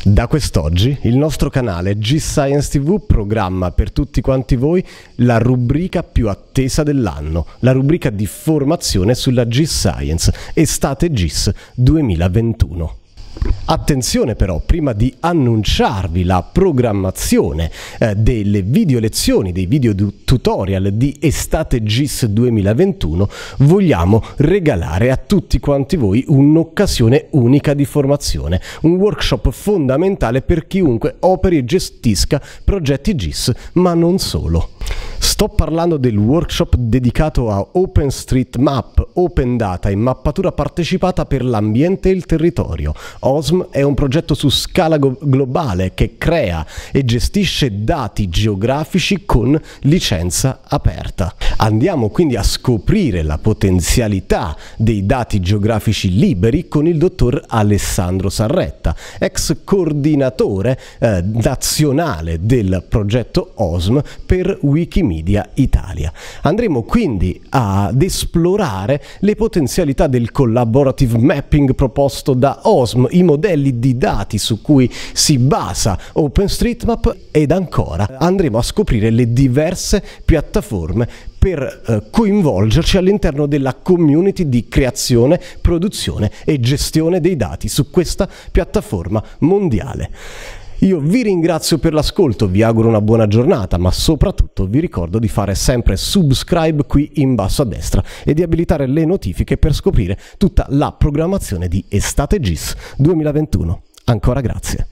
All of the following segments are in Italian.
Da quest'oggi il nostro canale G-Science TV programma per tutti quanti voi la rubrica più attesa dell'anno, la rubrica di formazione sulla G-Science Estate GIS 2021. Attenzione però, prima di annunciarvi la programmazione delle video lezioni, dei video tutorial di Estate GIS 2021, vogliamo regalare a tutti quanti voi un'occasione unica di formazione, un workshop fondamentale per chiunque operi e gestisca progetti GIS, ma non solo. Sto parlando del workshop dedicato a OpenStreetMap, Open Data e mappatura partecipata per l'ambiente e il territorio. OSM è un progetto su scala globale che crea e gestisce dati geografici con licenza aperta. Andiamo quindi a scoprire la potenzialità dei dati geografici liberi con il dottor Alessandro Sarretta, ex coordinatore nazionale del progetto OSM per Wikimedia Italia. Andremo quindi ad esplorare le potenzialità del collaborative mapping proposto da OSM, i modelli di dati su cui si basa OpenStreetMap ed ancora andremo a scoprire le diverse piattaforme per coinvolgerci all'interno della community di creazione, produzione e gestione dei dati su questa piattaforma mondiale. Io vi ringrazio per l'ascolto, vi auguro una buona giornata, ma soprattutto vi ricordo di fare sempre subscribe qui in basso a destra e di abilitare le notifiche per scoprire tutta la programmazione di Estate GIS 2021. Ancora grazie.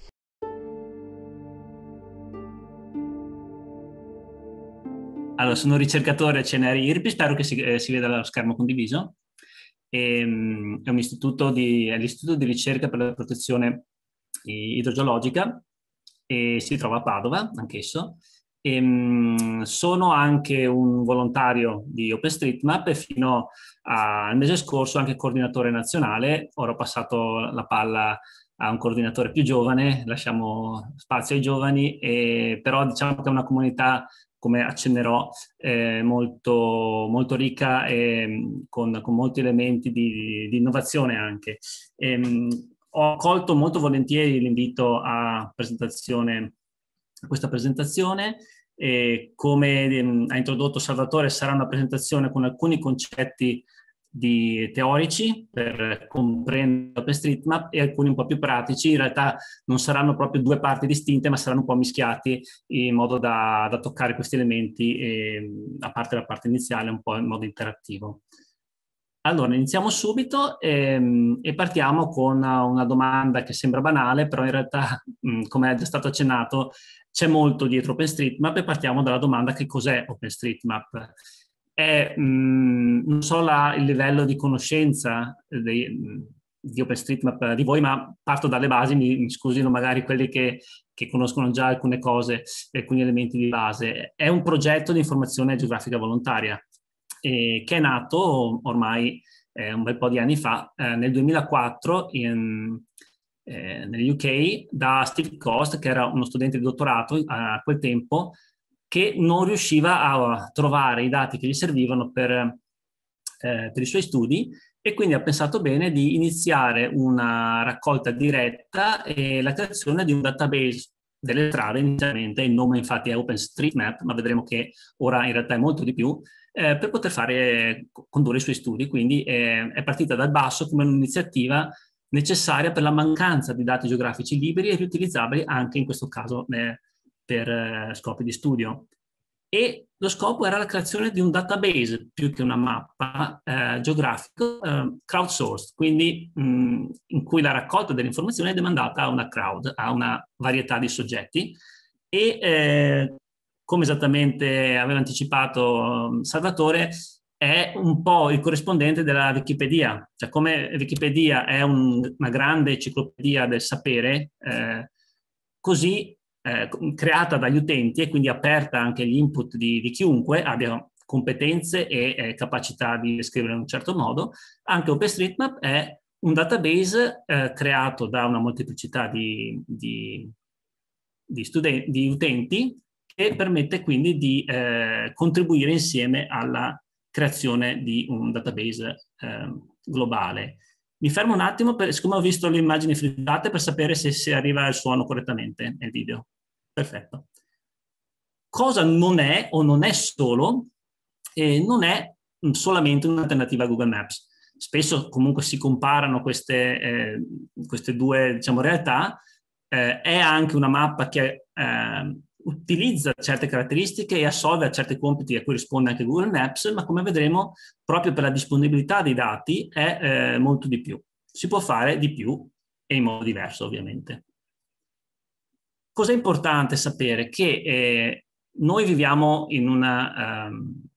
Allora, sono ricercatore CNR IRPI, spero che si veda lo schermo condiviso. È l'istituto di ricerca per la protezione idrogeologica e si trova a Padova, anch'esso. Sono anche un volontario di OpenStreetMap e fino al mese scorso anche coordinatore nazionale. Ora ho passato la palla a un coordinatore più giovane, lasciamo spazio ai giovani, però diciamo che è una comunità, come accennerò, molto, molto ricca e con molti elementi di innovazione anche. Ho accolto molto volentieri l'invito a questa presentazione. Come ha introdotto Salvatore, sarà una presentazione con alcuni concetti teorici per comprendere OpenStreetMap e alcuni un po' più pratici. In realtà non saranno proprio due parti distinte, ma saranno un po' mischiati in modo da toccare questi elementi, a parte la parte iniziale, un po' in modo interattivo. Allora, iniziamo subito e partiamo con una domanda che sembra banale, però in realtà, come è già stato accennato, c'è molto dietro OpenStreetMap e partiamo dalla domanda: che cos'è OpenStreetMap? Non so il livello di conoscenza di OpenStreetMap di voi, ma parto dalle basi, mi scusino magari quelli che conoscono già alcune cose, alcuni elementi di base. È un progetto di informazione geografica volontaria che è nato ormai un bel po' di anni fa, nel 2004 negli UK, da Steve Coast, che era uno studente di dottorato a quel tempo, che non riusciva a trovare i dati che gli servivano per i suoi studi, e quindi ha pensato bene di iniziare una raccolta diretta e la creazione di un database delle strade. Inizialmente il nome infatti è OpenStreetMap, ma vedremo che ora in realtà è molto di più, per poter condurre i suoi studi. Quindi è partita dal basso come un'iniziativa necessaria per la mancanza di dati geografici liberi e riutilizzabili anche in questo caso per scopi di studio. E lo scopo era la creazione di un database più che una mappa geografico crowdsourced, quindi in cui la raccolta delle informazioni è demandata a una crowd, a una varietà di soggetti, e come esattamente aveva anticipato Salvatore, è un po' il corrispondente della Wikipedia. Cioè, come Wikipedia è una grande enciclopedia del sapere, così creata dagli utenti e quindi aperta anche agli input di chiunque abbia competenze e capacità di scrivere in un certo modo, anche OpenStreetMap è un database creato da una molteplicità di utenti, che permette quindi di contribuire insieme alla creazione di un database globale. Mi fermo un attimo, siccome ho visto le immagini frizzate, per sapere se arriva il suono correttamente nel video. Perfetto. Cosa non è, o non è solo, non è solamente un'alternativa a Google Maps. Spesso comunque si comparano queste due, diciamo, realtà. È anche una mappa che utilizza certe caratteristiche e assolve a certi compiti a cui risponde anche Google Maps, ma come vedremo, proprio per la disponibilità dei dati è molto di più. Si può fare di più e in modo diverso, ovviamente. Cosa è importante sapere? Che noi viviamo in una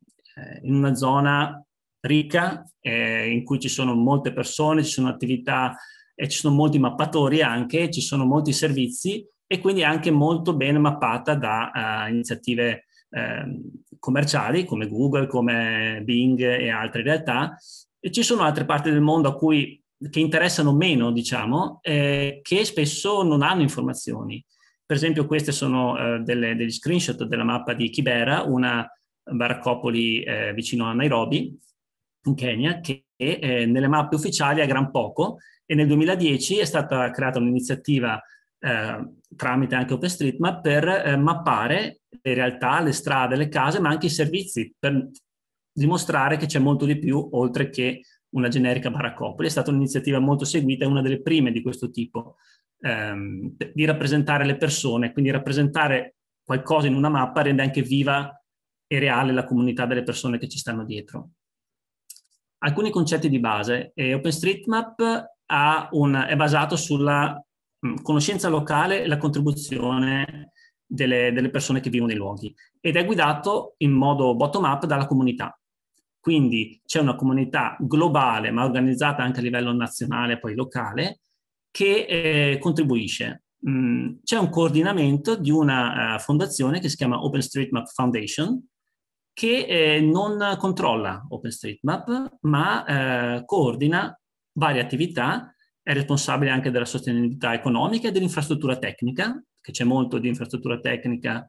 zona ricca in cui ci sono molte persone, ci sono attività, ci sono molti mappatori anche, ci sono molti servizi e quindi è anche molto ben mappata da iniziative commerciali come Google, come Bing e altre realtà. E ci sono altre parti del mondo che interessano meno, diciamo, che spesso non hanno informazioni. Per esempio queste sono degli screenshot della mappa di Kibera, una baraccopoli vicino a Nairobi, in Kenya, che nelle mappe ufficiali ha gran poco, e nel 2010 è stata creata un'iniziativa tramite anche OpenStreetMap per mappare le realtà, le strade, le case, ma anche i servizi, per dimostrare che c'è molto di più oltre che una generica baraccopoli. È stata un'iniziativa molto seguita, è una delle prime di questo tipo, di rappresentare le persone, quindi rappresentare qualcosa in una mappa rende anche viva e reale la comunità delle persone che ci stanno dietro. Alcuni concetti di base. OpenStreetMap è basato sulla conoscenza locale e la contribuzione delle persone che vivono nei luoghi, ed è guidato in modo bottom-up dalla comunità. Quindi c'è una comunità globale, ma organizzata anche a livello nazionale e poi locale, che contribuisce. C'è un coordinamento di una fondazione che si chiama OpenStreetMap Foundation, che non controlla OpenStreetMap, ma coordina varie attività, è responsabile anche della sostenibilità economica e dell'infrastruttura tecnica, che c'è molto di infrastruttura tecnica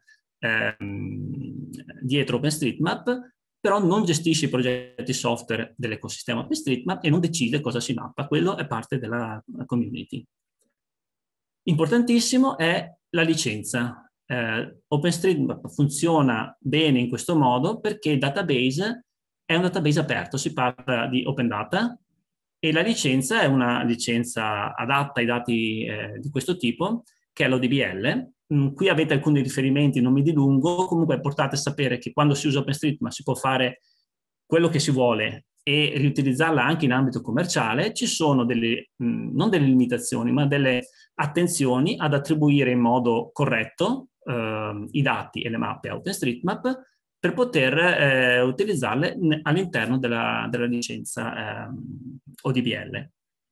dietro OpenStreetMap, però non gestisce i progetti software dell'ecosistema OpenStreetMap e non decide cosa si mappa. Quello è parte della community. Importantissimo è la licenza. OpenStreetMap funziona bene in questo modo perché il database è un database aperto, si parla di open data, e la licenza è una licenza adatta ai dati di questo tipo, che è l'ODBL. Qui avete alcuni riferimenti, non mi dilungo, comunque è importante sapere che quando si usa OpenStreetMap si può fare quello che si vuole e riutilizzarla anche in ambito commerciale. Ci sono non delle limitazioni, ma delle attenzioni ad attribuire in modo corretto i dati e le mappe a OpenStreetMap per poter utilizzarle all'interno della licenza ODBL.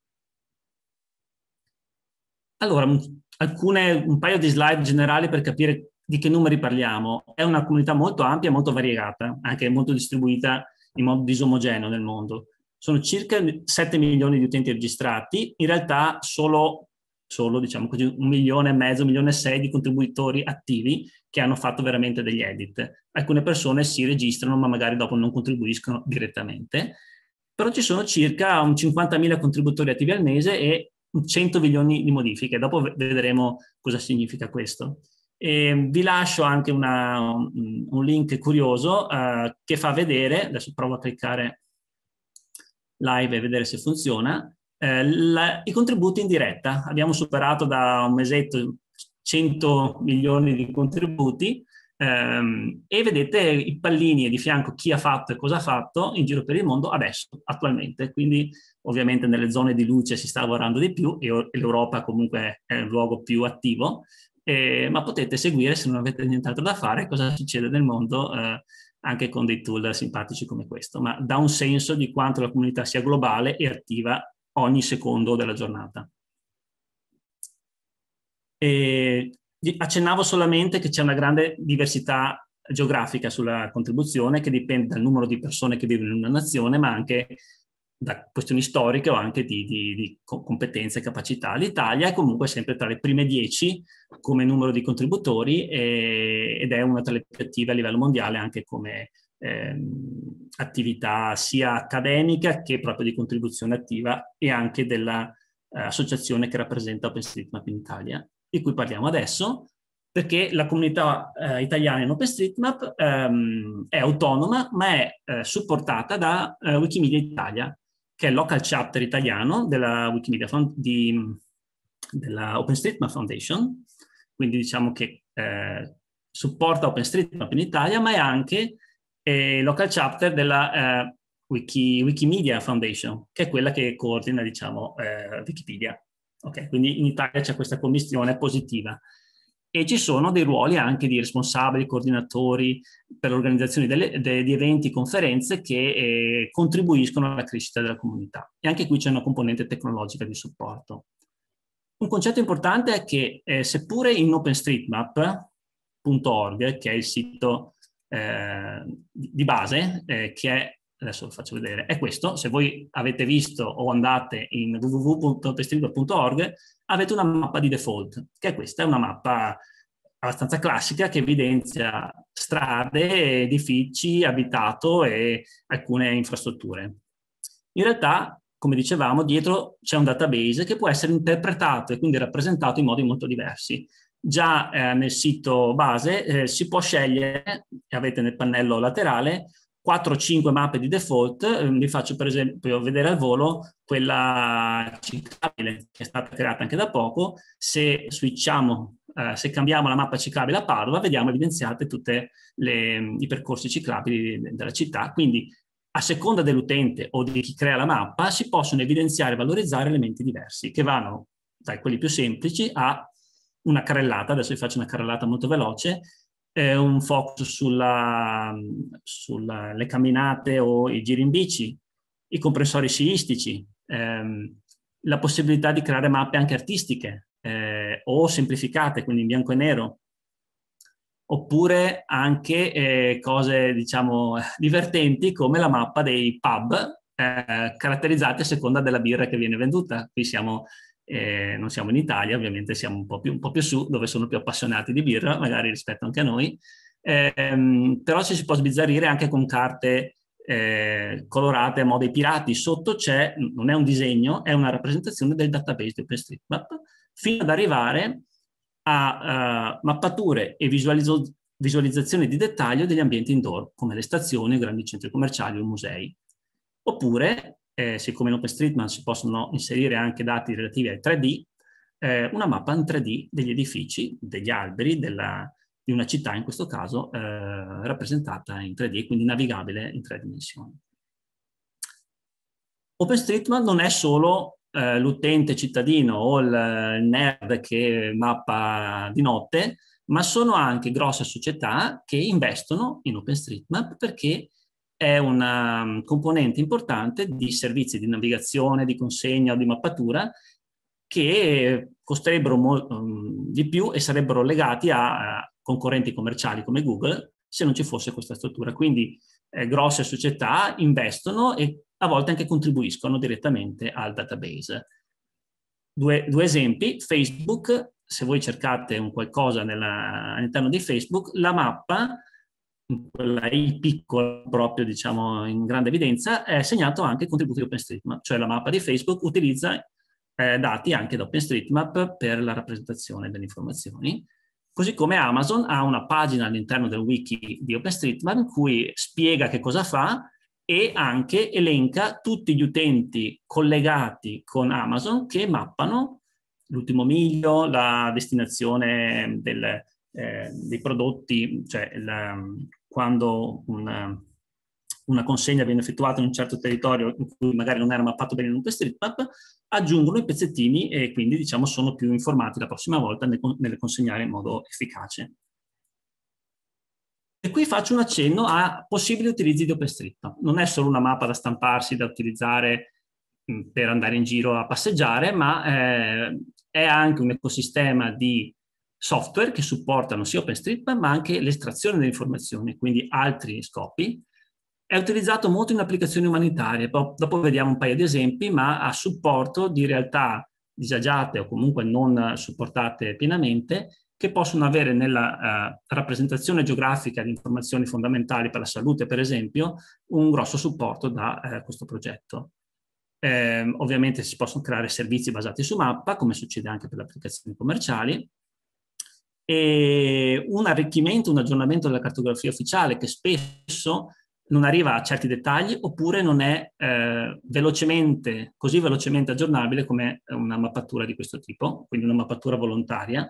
Allora, un paio di slide generali per capire di che numeri parliamo. È una comunità molto ampia, molto variegata, anche molto distribuita in modo disomogeneo nel mondo. Sono circa 7 milioni di utenti registrati, in realtà solo diciamo così, 1,5 milioni, 1,6 milioni di contributori attivi che hanno fatto veramente degli edit. Alcune persone si registrano, ma magari dopo non contribuiscono direttamente. Però ci sono circa un 50.000 contributori attivi al mese e 100 milioni di modifiche. Dopo vedremo cosa significa questo. Vi lascio anche un link curioso che fa vedere, adesso provo a cliccare live e vedere se funziona, i contributi in diretta. Abbiamo superato da un mesetto 100 milioni di contributi e vedete i pallini e di fianco chi ha fatto e cosa ha fatto in giro per il mondo adesso, attualmente. Quindi ovviamente nelle zone di luce si sta lavorando di più e l'Europa comunque è il luogo più attivo, ma potete seguire, se non avete nient'altro da fare, cosa succede nel mondo anche con dei tool simpatici come questo, ma dà un senso di quanto la comunità sia globale e attiva ogni secondo della giornata. Accennavo solamente che c'è una grande diversità geografica sulla contribuzione, che dipende dal numero di persone che vivono in una nazione, ma anche da questioni storiche o anche di competenze e capacità. L'Italia è comunque sempre tra le prime 10 come numero di contributori ed è una tra le più attive a livello mondiale anche come attività sia accademica che proprio di contribuzione attiva e anche dell'associazione che rappresenta OpenStreetMap in Italia, di cui parliamo adesso, perché la comunità italiana in OpenStreetMap è autonoma, ma è supportata da Wikimedia Italia, che è il local chapter italiano della Wikimedia della OpenStreetMap Foundation, quindi diciamo che supporta OpenStreetMap in Italia, ma è anche local chapter della Wikimedia Foundation, che è quella che coordina, diciamo, Wikipedia. Okay? Quindi in Italia c'è questa commissione positiva. E ci sono dei ruoli anche di responsabili, coordinatori per l'organizzazione di eventi, conferenze che contribuiscono alla crescita della comunità. E anche qui c'è una componente tecnologica di supporto. Un concetto importante è che seppure in openstreetmap.org, che è il sito di base, che è, adesso lo faccio vedere, è questo. Se voi avete visto o andate in www.openstreetmap.org, avete una mappa di default, che è questa, è una mappa abbastanza classica che evidenzia strade, edifici, abitato e alcune infrastrutture. In realtà, come dicevamo, dietro c'è un database che può essere interpretato e quindi rappresentato in modi molto diversi. Già nel sito base si può scegliere, avete nel pannello laterale, 4-5 mappe di default. Vi faccio per esempio vedere al volo quella ciclabile che è stata creata anche da poco. Se switchiamo, se cambiamo la mappa ciclabile a Padova, vediamo evidenziate tutti i percorsi ciclabili della città. Quindi a seconda dell'utente o di chi crea la mappa si possono evidenziare e valorizzare elementi diversi che vanno da quelli più semplici a una carrellata. Adesso vi faccio una carrellata molto veloce, un focus sulle camminate o i giri in bici, i comprensori sciistici, la possibilità di creare mappe anche artistiche o semplificate, quindi in bianco e nero, oppure anche cose, diciamo, divertenti come la mappa dei pub caratterizzati a seconda della birra che viene venduta. Qui non siamo in Italia, ovviamente siamo un po' più su, dove sono più appassionati di birra, magari rispetto anche a noi, però ci si può sbizzarrire anche con carte colorate a mo' dei pirati. Sotto c'è, non è un disegno, è una rappresentazione del database di OpenStreetMap, fino ad arrivare a mappature e visualizzazioni di dettaglio degli ambienti indoor, come le stazioni, i grandi centri commerciali o musei. Oppure, siccome in OpenStreetMap si possono inserire anche dati relativi al 3D, una mappa in 3D degli edifici, degli alberi, di una città, in questo caso rappresentata in 3D, quindi navigabile in 3 dimensioni. OpenStreetMap non è solo l'utente cittadino o il nerd che mappa di notte, ma sono anche grosse società che investono in OpenStreetMap perché è una componente importante di servizi di navigazione, di consegna o di mappatura che costerebbero di più e sarebbero legati a concorrenti commerciali come Google se non ci fosse questa struttura. Quindi grosse società investono e a volte anche contribuiscono direttamente al database. Due esempi: Facebook. Se voi cercate un qualcosa all'interno di Facebook, la mappa, quella I piccola proprio, diciamo, in grande evidenza, è segnato anche contributi di OpenStreetMap, cioè la mappa di Facebook utilizza dati anche da OpenStreetMap per la rappresentazione delle informazioni. Così come Amazon ha una pagina all'interno del wiki di OpenStreetMap in cui spiega che cosa fa e anche elenca tutti gli utenti collegati con Amazon che mappano l'ultimo miglio, la destinazione dei prodotti, cioè quando una consegna viene effettuata in un certo territorio in cui magari non era mappato bene in OpenStreetMap, aggiungono i pezzettini e quindi, diciamo, sono più informati la prossima volta nelle consegnare in modo efficace. E qui faccio un accenno a possibili utilizzi di OpenStreetMap. Non è solo una mappa da stamparsi, da utilizzare per andare in giro a passeggiare, ma è anche un ecosistema di software che supportano sia OpenStreetMap ma anche l'estrazione delle informazioni, quindi altri scopi. È utilizzato molto in applicazioni umanitarie, dopo vediamo un paio di esempi, ma a supporto di realtà disagiate o comunque non supportate pienamente, che possono avere nella rappresentazione geografica di informazioni fondamentali per la salute, per esempio, un grosso supporto da questo progetto. Ovviamente si possono creare servizi basati su mappa, come succede anche per le applicazioni commerciali, e un arricchimento, un aggiornamento della cartografia ufficiale che spesso non arriva a certi dettagli oppure non è così velocemente aggiornabile come una mappatura di questo tipo, quindi una mappatura volontaria.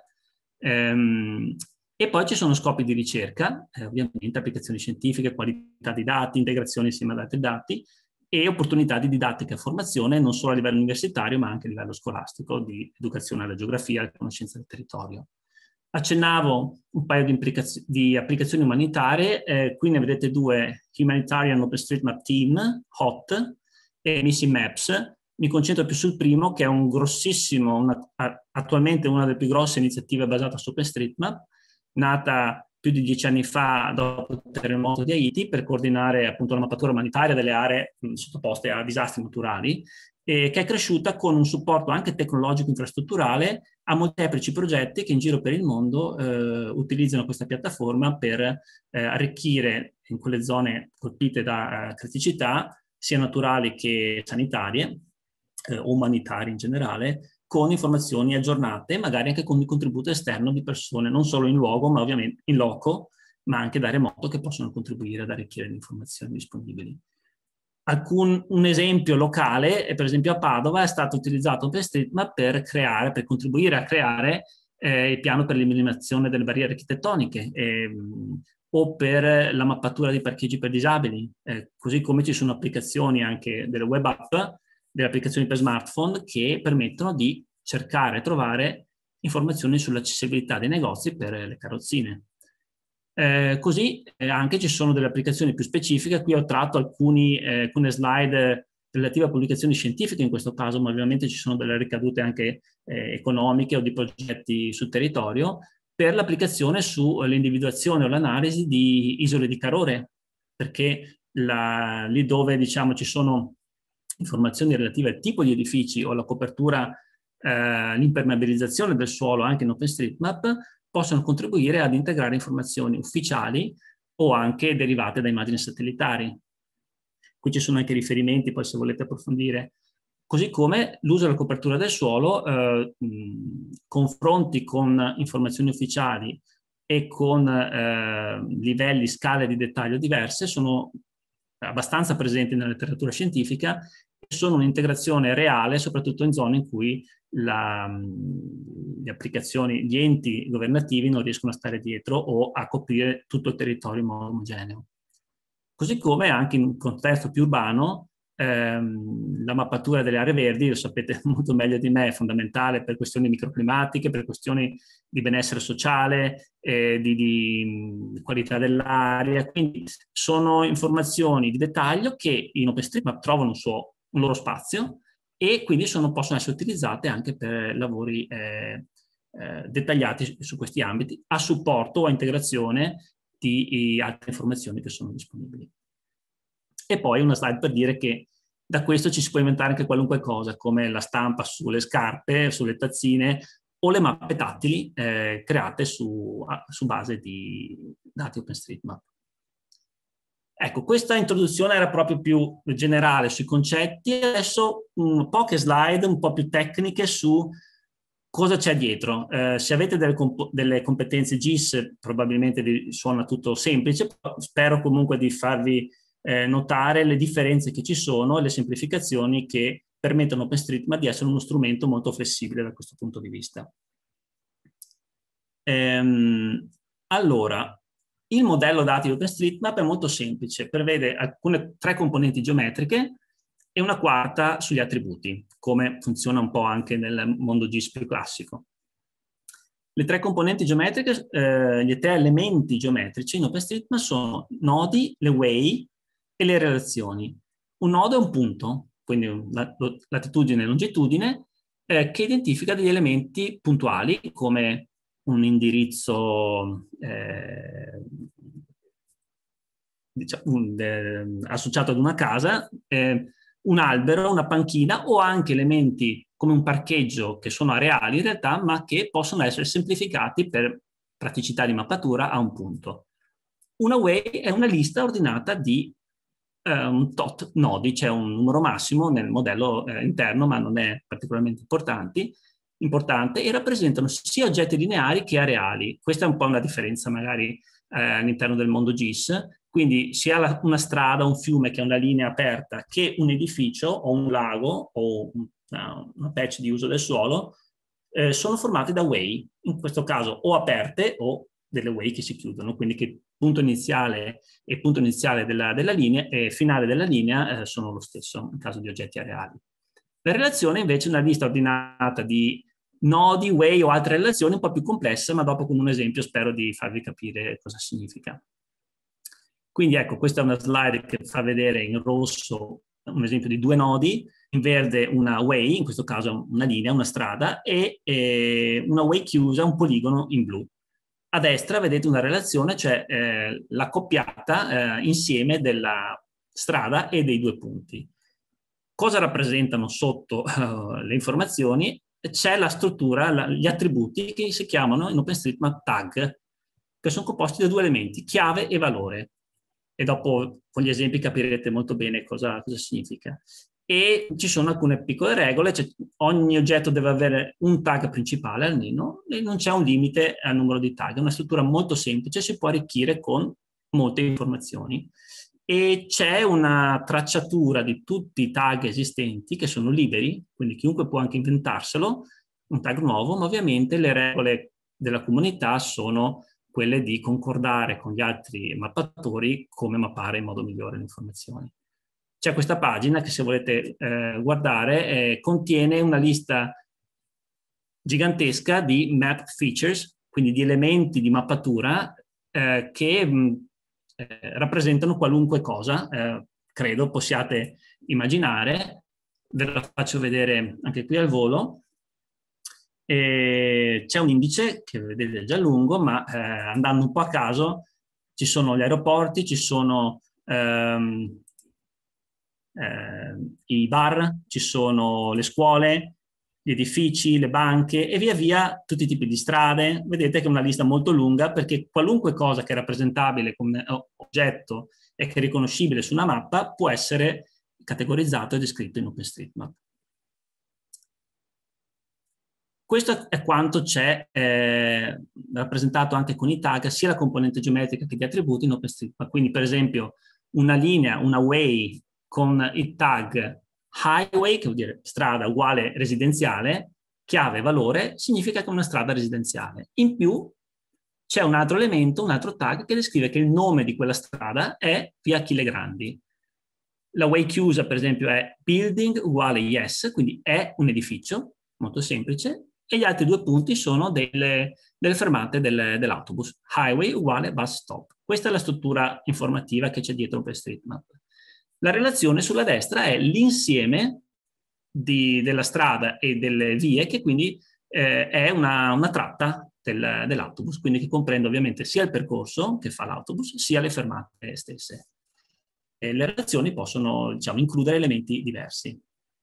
E poi ci sono scopi di ricerca, ovviamente applicazioni scientifiche, qualità di dati, integrazione insieme ad altri dati e opportunità di didattica e formazione non solo a livello universitario ma anche a livello scolastico, di educazione alla geografia e conoscenza del territorio. Accennavo un paio di applicazioni umanitarie, qui ne vedete due: Humanitarian OpenStreetMap Team, HOT, e Missing Maps. Mi concentro più sul primo, che è un grossissimo, attualmente una delle più grosse iniziative basate su OpenStreetMap, nata più di 10 anni fa dopo il terremoto di Haiti per coordinare appunto la mappatura umanitaria delle aree sottoposte a disastri naturali, che è cresciuta con un supporto anche tecnologico infrastrutturale a molteplici progetti che in giro per il mondo utilizzano questa piattaforma per arricchire in quelle zone colpite da criticità, sia naturali che sanitarie, o umanitarie in generale, con informazioni aggiornate, magari anche con il contributo esterno di persone, non solo in luogo, ma ovviamente in loco, ma anche da remoto, che possono contribuire ad arricchire le informazioni disponibili. Un esempio locale, per esempio a Padova, è stato utilizzato OpenStreetMap per contribuire a creare il piano per l'eliminazione delle barriere architettoniche, o per la mappatura dei parcheggi per disabili, così come ci sono applicazioni anche delle web app, delle applicazioni per smartphone che permettono di cercare e trovare informazioni sull'accessibilità dei negozi per le carrozzine. Così anche ci sono delle applicazioni più specifiche. Qui ho tratto alcune slide relative a pubblicazioni scientifiche in questo caso, ma ovviamente ci sono delle ricadute anche economiche o di progetti sul territorio, per l'applicazione sull'individuazione o l'analisi di isole di calore, perché lì dove diciamo ci sono informazioni relative al tipo di edifici o alla copertura, l'impermeabilizzazione del suolo anche in OpenStreetMap, possono contribuire ad integrare informazioni ufficiali o anche derivate da immagini satellitari. Qui ci sono anche riferimenti, poi se volete approfondire, così come l'uso della copertura del suolo, confronti con informazioni ufficiali e con livelli, scale di dettaglio diverse, sono abbastanza presenti nella letteratura scientifica e sono un'integrazione reale, soprattutto in zone in cui le applicazioni, gli enti governativi non riescono a stare dietro o a coprire tutto il territorio in modo omogeneo. Così come anche in un contesto più urbano, la mappatura delle aree verdi, lo sapete molto meglio di me, è fondamentale per questioni microclimatiche, per questioni di benessere sociale, di qualità dell'aria. Quindi sono informazioni di dettaglio che in OpenStreetMap trovano un loro spazio e quindi possono essere utilizzate anche per lavori dettagliati su questi ambiti, a supporto o a integrazione di altre informazioni che sono disponibili. E poi una slide per dire che da questo ci si può inventare anche qualunque cosa, come la stampa sulle scarpe, sulle tazzine o le mappe tattili create su base di dati OpenStreetMap. Ecco, questa introduzione era proprio più generale sui concetti. Adesso poche slide un po' più tecniche su cosa c'è dietro. Se avete delle competenze GIS, probabilmente vi suona tutto semplice, però spero comunque di farvi notare le differenze che ci sono e le semplificazioni che permettono a OpenStreetMap di essere uno strumento molto flessibile da questo punto di vista. Allora, il modello dati di OpenStreetMap è molto semplice, prevede 3 componenti geometriche e una quarta sugli attributi, come funziona un po' anche nel mondo GIS più classico. Le 3 componenti geometriche, gli 3 elementi geometrici in OpenStreetMap sono nodi, le way e le relazioni. Un nodo è un punto, quindi latitudine e longitudine, che identifica degli elementi puntuali come un indirizzo associato ad una casa, un albero, una panchina o anche elementi come un parcheggio che sono areali in realtà, ma che possono essere semplificati per praticità di mappatura a un punto. Una way è una lista ordinata di un tot nodi, c'è un numero massimo nel modello interno, ma non è particolarmente importante, e rappresentano sia oggetti lineari che areali. Questa è un po' una differenza magari all'interno del mondo GIS, quindi sia una strada, un fiume che è una linea aperta, che un edificio o un lago o una patch di uso del suolo, sono formati da way, in questo caso o aperte o delle way che si chiudono, quindi che punto iniziale e punto iniziale della linea e finale della linea sono lo stesso in caso di oggetti areali. La relazione invece è una lista ordinata di nodi, way o altre relazioni un po' più complesse, ma dopo con un esempio spero di farvi capire cosa significa. Quindi ecco, questa è una slide che fa vedere in rosso un esempio di due nodi, in verde una way, in questo caso una linea, una strada, e una way chiusa, un poligono in blu. A destra vedete una relazione, cioè l'accoppiata insieme della strada e dei due punti. Cosa rappresentano sotto le informazioni? C'è la struttura, gli attributi che si chiamano in OpenStreetMap tag, che sono composti da due elementi, chiave e valore. E dopo con gli esempi capirete molto bene cosa significa. E ci sono alcune piccole regole, cioè ogni oggetto deve avere un tag principale almeno e non c'è un limite al numero di tag, è una struttura molto semplice, si può arricchire con molte informazioni e c'è una tracciatura di tutti i tag esistenti che sono liberi, quindi chiunque può anche inventarselo, un tag nuovo, ma ovviamente le regole della comunità sono quelle di concordare con gli altri mappatori come mappare in modo migliore le informazioni. C'è questa pagina che se volete guardare contiene una lista gigantesca di map features, quindi di elementi di mappatura che rappresentano qualunque cosa, credo possiate immaginare. Ve la faccio vedere anche qui al volo. C'è un indice che vedete già lungo, ma andando un po' a caso ci sono gli aeroporti, ci sono i bar, ci sono le scuole, gli edifici, le banche e via via tutti i tipi di strade. Vedete che è una lista molto lunga perché qualunque cosa che è rappresentabile come oggetto e che è riconoscibile su una mappa può essere categorizzato e descritto in OpenStreetMap. Questo è quanto c'è rappresentato anche con i tag, sia la componente geometrica che gli attributi in OpenStreetMap. Quindi per esempio una linea, una way con il tag highway, che vuol dire strada uguale residenziale, chiave valore, significa che è una strada residenziale. In più c'è un altro elemento, un altro tag che descrive che il nome di quella strada è via Achille Grandi. La way chiusa per esempio è building uguale yes, quindi è un edificio, molto semplice, e gli altri due punti sono delle fermate dell'autobus. Highway uguale bus stop. Questa è la struttura informativa che c'è dietro OpenStreetMap. La relazione sulla destra è l'insieme della strada e delle vie, che quindi è una tratta dell'autobus, quindi che comprende ovviamente sia il percorso che fa l'autobus, sia le fermate stesse. E le relazioni possono, diciamo, includere elementi diversi.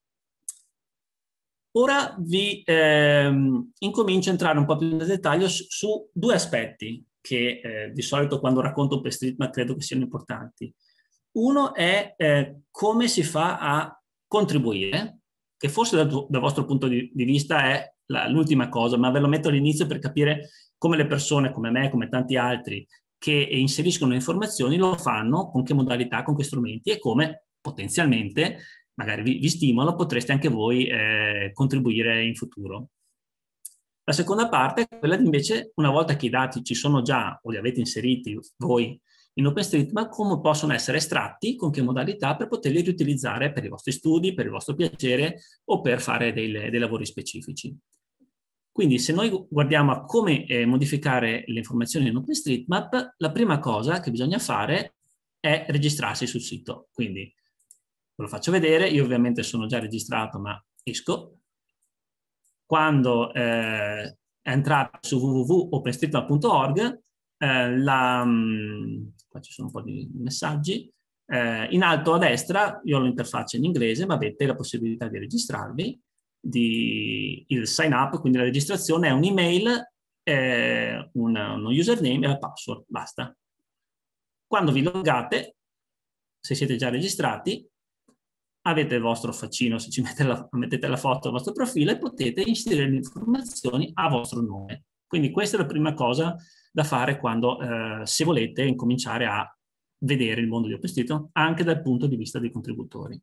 Ora vi incomincio a entrare un po' più nel dettaglio su due aspetti che di solito quando racconto OpenStreetMap credo che siano importanti. Uno è come si fa a contribuire, che forse dal vostro punto di vista è l'ultima cosa, ma ve lo metto all'inizio per capire come le persone come me, come tanti altri, che inseriscono informazioni lo fanno, con che modalità, con che strumenti e come potenzialmente magari vi stimolo, potreste anche voi contribuire in futuro. La seconda parte è quella di invece, una volta che i dati ci sono già o li avete inseriti voi in OpenStreetMap, come possono essere estratti, con che modalità per poterli riutilizzare per i vostri studi, per il vostro piacere o per fare dei lavori specifici. Quindi se noi guardiamo a come modificare le informazioni in OpenStreetMap, la prima cosa che bisogna fare è registrarsi sul sito. Quindi ve lo faccio vedere, io ovviamente sono già registrato ma esco. Quando entrate su www.openstreetmap.org, qua ci sono un po' di messaggi, In alto a destra io ho l'interfaccia in inglese, ma avete la possibilità di registrarvi, il sign up, quindi la registrazione è un'email, uno username e la password, basta. Quando vi loggate, se siete già registrati, avete il vostro faccino, se ci mettete la foto del vostro profilo e potete inserire le informazioni a vostro nome. Quindi questa è la prima cosa da fare quando, se volete incominciare a vedere il mondo di OpenStreetMap anche dal punto di vista dei contributori.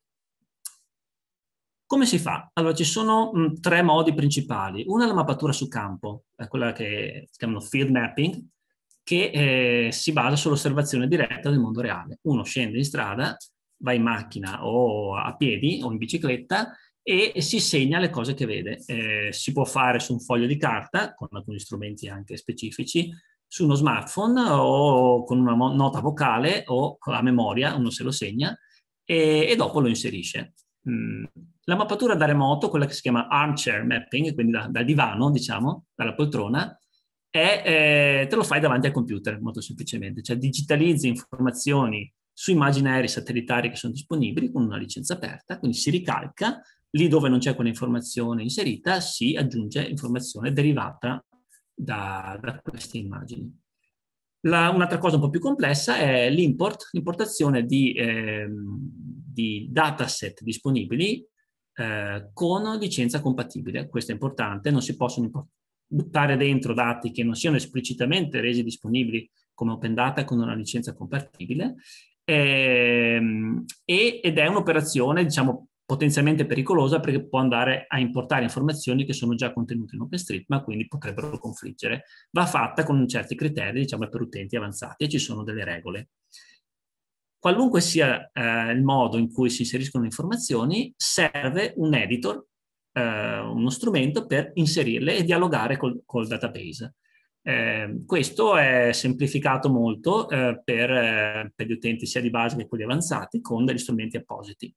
Come si fa? Allora, ci sono 3 modi principali. Una è la mappatura su campo, quella che si chiamano field mapping, che si basa sull'osservazione diretta del mondo reale. Uno scende in strada, va in macchina o a piedi o in bicicletta e si segna le cose che vede. Si può fare su un foglio di carta, con alcuni strumenti anche specifici, su uno smartphone o con una nota vocale o a memoria, uno se lo segna e dopo lo inserisce. La mappatura da remoto, quella che si chiama armchair mapping, quindi dal divano, diciamo, dalla poltrona, te lo fai davanti al computer, molto semplicemente. Cioè digitalizzi informazioni su immaginari satellitari che sono disponibili con una licenza aperta, quindi si ricalca, lì dove non c'è quell'informazione inserita si aggiunge informazione derivata da queste immagini. Un'altra cosa un po' più complessa è l'importazione di dataset disponibili con licenza compatibile. Questo è importante, non si possono buttare dentro dati che non siano esplicitamente resi disponibili come open data con una licenza compatibile ed è un'operazione, diciamo, potenzialmente pericolosa perché può andare a importare informazioni che sono già contenute in OpenStreetMap, quindi potrebbero confliggere. Va fatta con certi criteri, diciamo, per utenti avanzati e ci sono delle regole. Qualunque sia il modo in cui si inseriscono le informazioni, serve un editor, uno strumento per inserirle e dialogare col database. Questo è semplificato molto per gli utenti sia di base che quelli avanzati con degli strumenti appositi.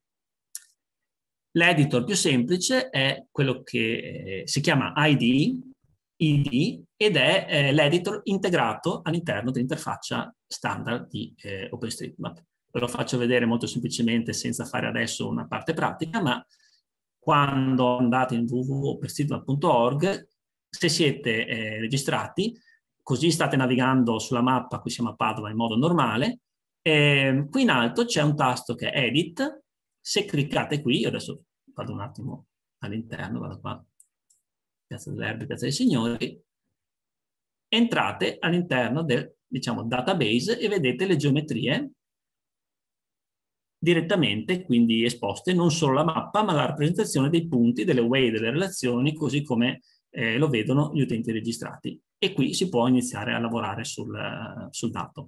L'editor più semplice è quello che si chiama IDE ed è l'editor integrato all'interno dell'interfaccia standard di OpenStreetMap. Ve lo faccio vedere molto semplicemente senza fare adesso una parte pratica, ma quando andate in www.openstreetmap.org, se siete registrati, così state navigando sulla mappa, qui siamo a Padova in modo normale, qui in alto c'è un tasto che è Edit. Se cliccate qui, io adesso vado un attimo all'interno, vado qua, Piazza dell'Erbe, Piazza dei Signori, entrate all'interno del, diciamo, database e vedete le geometrie direttamente, quindi esposte, non solo la mappa, ma la rappresentazione dei punti, delle way, delle relazioni, così come lo vedono gli utenti registrati. E qui si può iniziare a lavorare sul dato.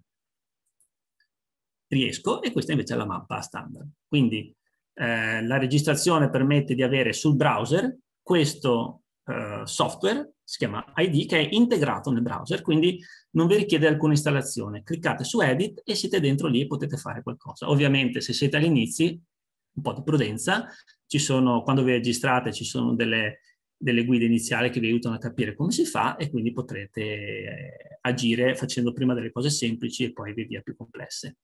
Riesco, e questa invece è la mappa standard. Quindi la registrazione permette di avere sul browser questo software, si chiama ID, che è integrato nel browser, quindi non vi richiede alcuna installazione. Cliccate su Edit e siete dentro lì e potete fare qualcosa. Ovviamente se siete agli inizi, un po' di prudenza, quando vi registrate ci sono delle guide iniziali che vi aiutano a capire come si fa e quindi potrete agire facendo prima delle cose semplici e poi via via più complesse.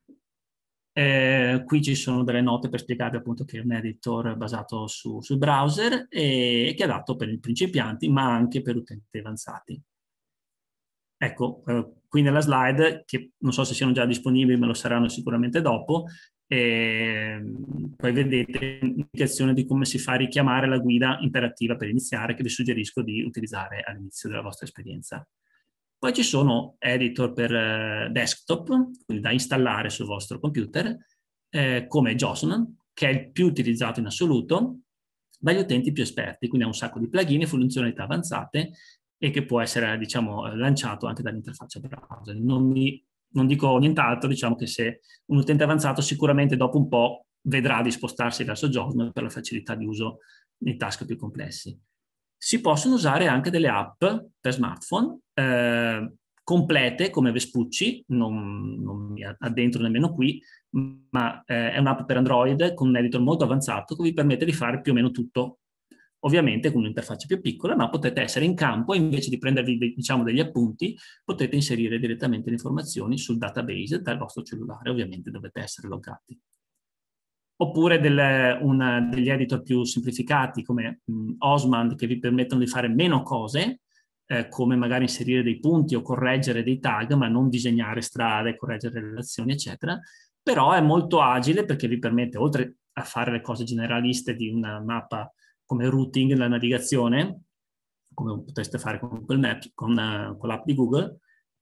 Qui ci sono delle note per spiegare appunto che è un editor basato sul browser e che è adatto per i principianti ma anche per utenti avanzati. Ecco, qui nella slide, che non so se siano già disponibili ma lo saranno sicuramente dopo, poi vedete l'indicazione di come si fa a richiamare la guida imperativa per iniziare che vi suggerisco di utilizzare all'inizio della vostra esperienza. Poi ci sono editor per desktop, quindi da installare sul vostro computer, come JOSN, che è il più utilizzato in assoluto dagli utenti più esperti, quindi ha un sacco di plugin e funzionalità avanzate e che può essere, diciamo, lanciato anche dall'interfaccia browser. Non dico nient'altro, diciamo che se un utente avanzato sicuramente dopo un po' vedrà di spostarsi verso JOSN per la facilità di uso nei task più complessi. Si possono usare anche delle app per smartphone complete come Vespucci, non mi addentro nemmeno qui, ma è un'app per Android con un editor molto avanzato che vi permette di fare più o meno tutto ovviamente con un'interfaccia più piccola, ma potete essere in campo e invece di prendervi diciamo degli appunti, potete inserire direttamente le informazioni sul database dal vostro cellulare, ovviamente dovete essere loggati. Oppure degli editor più semplificati come Osmand, che vi permettono di fare meno cose, come magari inserire dei punti o correggere dei tag, ma non disegnare strade, correggere relazioni, eccetera. Però è molto agile perché vi permette, oltre a fare le cose generaliste di una mappa come routing, la navigazione, come potreste fare con Google Maps, con l'app di Google,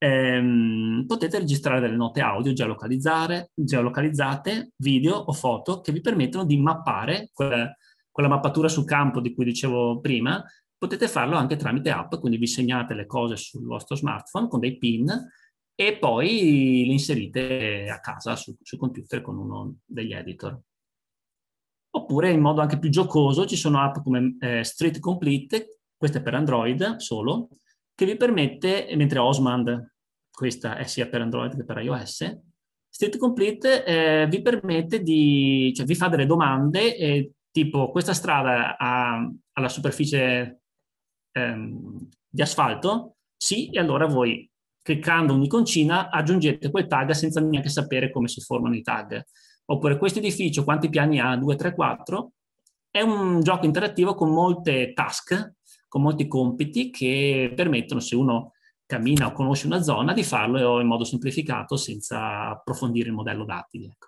potete registrare delle note audio geolocalizzate, video o foto che vi permettono di mappare quella mappatura sul campo di cui dicevo prima. Potete farlo anche tramite app, quindi vi segnate le cose sul vostro smartphone con dei pin e poi li inserite a casa sul computer con uno degli editor. Oppure in modo anche più giocoso ci sono app come Street Complete, questa è per Android solo, che vi permette, mentre Osmand, questa è sia per Android che per iOS, Street Complete vi permette cioè vi fa delle domande tipo questa strada ha la superficie di asfalto? Sì, e allora voi cliccando un'iconcina aggiungete quel tag senza neanche sapere come si formano i tag. Oppure questo edificio quanti piani ha? 2, 3, 4? È un gioco interattivo con molte task, con molti compiti che permettono, se uno cammina o conosce una zona, di farlo in modo semplificato senza approfondire il modello dati. Ecco.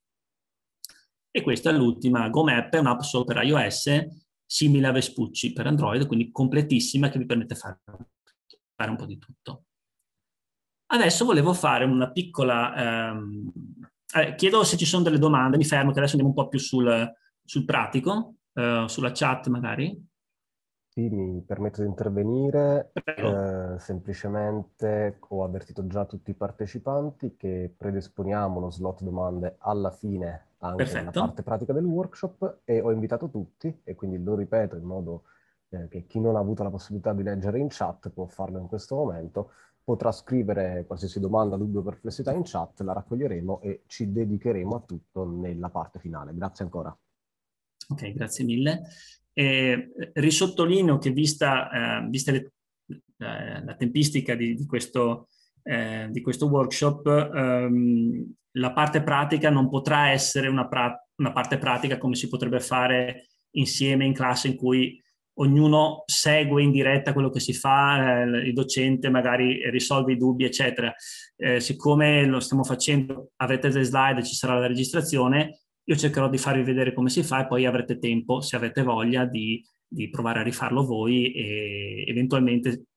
E questa è l'ultima. GoMap è un'app solo per iOS, simile a Vespucci per Android, quindi completissima, che vi permette di fare un po' di tutto. Adesso volevo fare una piccola... chiedo se ci sono delle domande, mi fermo che adesso andiamo un po' più sul pratico, sulla chat magari. Sì, mi permetto di intervenire. Prego. Semplicemente ho avvertito già tutti i partecipanti che predisponiamo lo slot domande alla fine anche nella Perfetto. parte pratica del workshop e ho invitato tutti, e quindi lo ripeto in modo che chi non ha avuto la possibilità di leggere in chat può farlo in questo momento, potrà scrivere qualsiasi domanda, dubbio o perplessità in chat, la raccoglieremo e ci dedicheremo a tutto nella parte finale. Grazie ancora. Ok, grazie mille. Risottolineo che vista la tempistica di questo workshop, la parte pratica non potrà essere una parte pratica come si potrebbe fare insieme in classe, in cui ognuno segue in diretta quello che si fa, il docente magari risolve i dubbi, eccetera. Siccome lo stiamo facendo, avrete le slide, ci sarà la registrazione, io cercherò di farvi vedere come si fa e poi avrete tempo, se avete voglia, di provare a rifarlo voi e eventualmente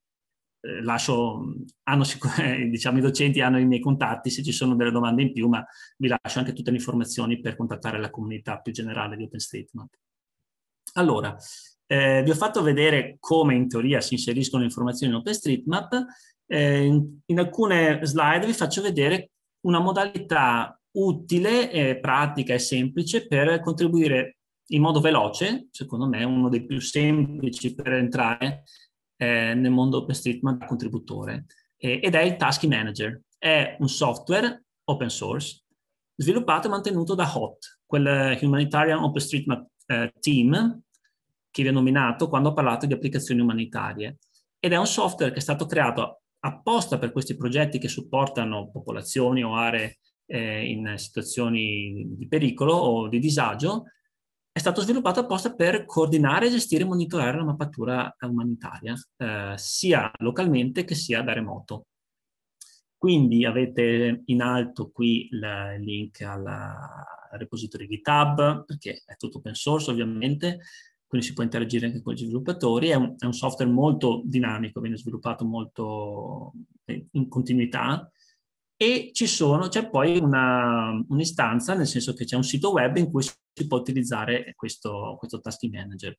diciamo, i docenti hanno i miei contatti se ci sono delle domande in più, ma vi lascio anche tutte le informazioni per contattare la comunità più generale di OpenStreetMap. Allora, vi ho fatto vedere come in teoria si inseriscono le informazioni in OpenStreetMap. In alcune slide vi faccio vedere una modalità utile, pratica e semplice per contribuire in modo veloce, secondo me uno dei più semplici per entrare nel mondo OpenStreetMap da contributore, ed è il Task Manager. È un software open source sviluppato e mantenuto da HOT, quel Humanitarian OpenStreetMap Team che vi ho nominato quando ho parlato di applicazioni umanitarie. Ed è un software che è stato creato apposta per questi progetti che supportano popolazioni o aree in situazioni di pericolo o di disagio. È stato sviluppato apposta per coordinare, gestire e monitorare la mappatura umanitaria, sia localmente che sia da remoto. Quindi avete in alto qui il link al repository GitHub, perché è tutto open source ovviamente, quindi si può interagire anche con gli sviluppatori. È un software molto dinamico, viene sviluppato molto in continuità, e c'è poi un'istanza, nel senso che c'è un sito web in cui si può utilizzare questo Task Manager.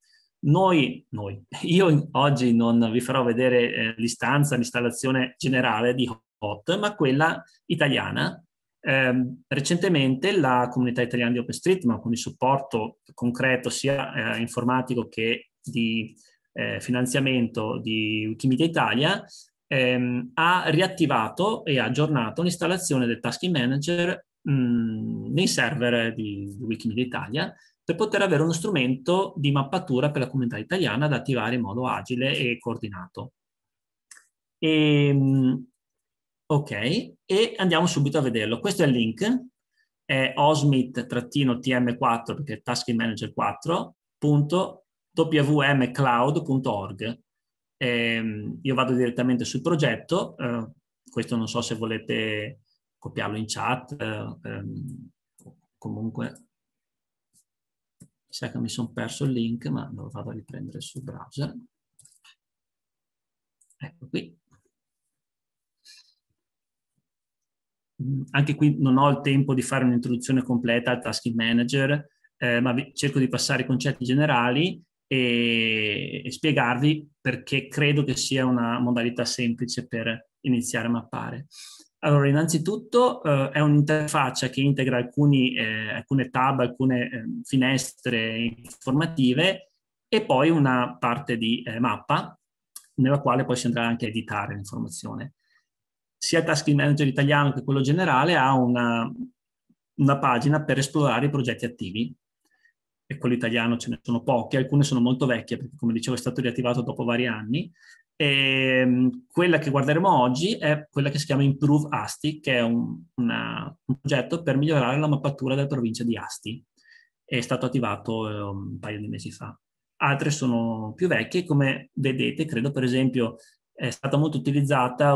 Io oggi non vi farò vedere l'installazione generale di HOT, ma quella italiana. Recentemente la comunità italiana di OpenStreetMap, con il supporto concreto sia informatico che di finanziamento di Wikimedia Italia, ha riattivato e aggiornato l'installazione del Task Manager nei server di Wikimedia Italia, per poter avere uno strumento di mappatura per la comunità italiana da attivare in modo agile e coordinato. Ok, e andiamo subito a vederlo. Questo è il link, è osmit-tm4, perché è Task Manager 4.wmcloud.org. Io vado direttamente sul progetto, questo non so se volete copiarlo in chat, comunque mi sa che mi sono perso il link, ma lo vado a riprendere sul browser. Ecco qui. Anche qui non ho il tempo di fare un'introduzione completa al Tasking Manager, ma cerco di passare i concetti generali e spiegarvi perché credo che sia una modalità semplice per iniziare a mappare. Allora, innanzitutto è un'interfaccia che integra alcune tab, alcune finestre informative e poi una parte di mappa nella quale poi si andrà anche a editare l'informazione. Sia il Tasking Manager italiano che quello generale ha una pagina per esplorare i progetti attivi. E quello italiano ce ne sono pochi, alcune sono molto vecchie perché, come dicevo, è stato riattivato dopo vari anni. Quella che guarderemo oggi è quella che si chiama Improve Asti, che è un progetto per migliorare la mappatura della provincia di Asti. È stato attivato un paio di mesi fa. Altre sono più vecchie, come vedete, credo per esempio è stata molto utilizzata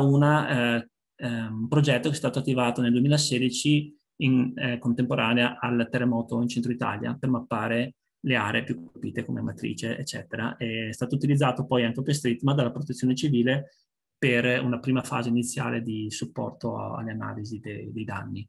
un progetto che è stato attivato nel 2016 in contemporanea al terremoto in centro Italia per mappare le aree più colpite come Matrice, eccetera. È stato utilizzato poi anche OpenStreetMap dalla Protezione Civile per una prima fase iniziale di supporto alle analisi dei danni.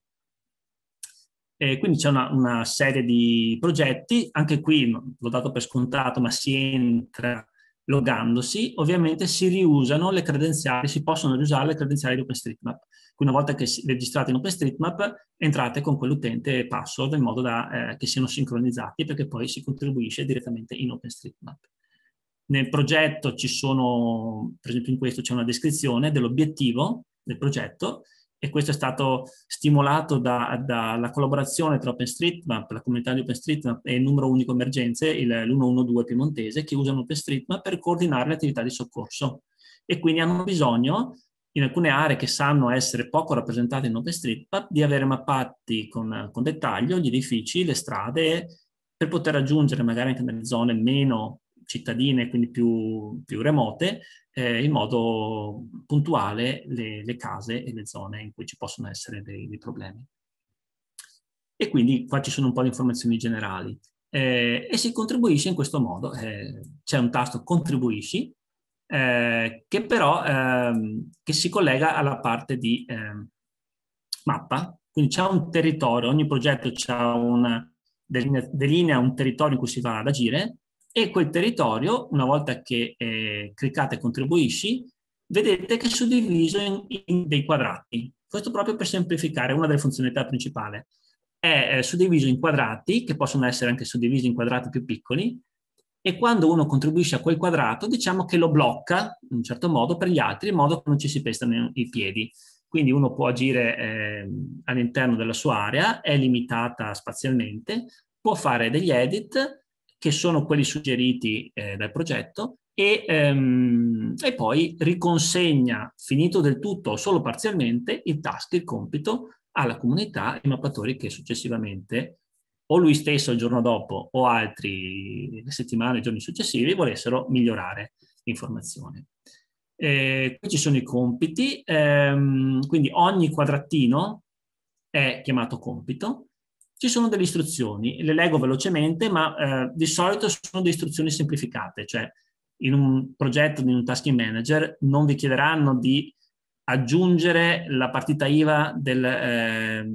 E quindi c'è una serie di progetti, anche qui l'ho dato per scontato, ma si entra loggandosi, ovviamente si riusano le credenziali, si possono riusare le credenziali di OpenStreetMap. Una volta che registrate in OpenStreetMap, entrate con quell'utente e password in modo da che siano sincronizzati, perché poi si contribuisce direttamente in OpenStreetMap. Nel progetto ci sono, per esempio in questo c'è una descrizione dell'obiettivo del progetto, e questo è stato stimolato dalla collaborazione tra OpenStreetMap, la comunità di OpenStreetMap e il numero unico emergenze, l'112 piemontese, che usano OpenStreetMap per coordinare le attività di soccorso. E quindi hanno bisogno, in alcune aree che sanno essere poco rappresentate in OpenStreetMap, di avere mappati con dettaglio gli edifici, le strade, per poter raggiungere magari anche nelle zone meno cittadine, quindi più remote, in modo puntuale le case e le zone in cui ci possono essere dei problemi. E quindi qua ci sono un po' di informazioni generali. E si contribuisce in questo modo. C'è un tasto contribuisci, che però che si collega alla parte di mappa. Quindi c'è un territorio, ogni progetto delinea un territorio in cui si va ad agire, e quel territorio, una volta che cliccate contribuisci, vedete che è suddiviso in dei quadrati. Questo proprio per semplificare, una delle funzionalità principali. È suddiviso in quadrati, che possono essere anche suddivisi in quadrati più piccoli, e quando uno contribuisce a quel quadrato, diciamo che lo blocca in un certo modo per gli altri, in modo che non ci si pestano i piedi. Quindi uno può agire all'interno della sua area, è limitata spazialmente, può fare degli edit, che sono quelli suggeriti dal progetto, e poi riconsegna, finito del tutto o solo parzialmente, il task, il compito, alla comunità e ai mappatori che successivamente, o lui stesso il giorno dopo o altri le settimane, i giorni successivi, volessero migliorare l'informazione. Qui ci sono i compiti, quindi ogni quadratino è chiamato compito. Ci sono delle istruzioni, le leggo velocemente, ma di solito sono delle istruzioni semplificate, cioè in un progetto di un tasking manager non vi chiederanno di aggiungere la partita IVA del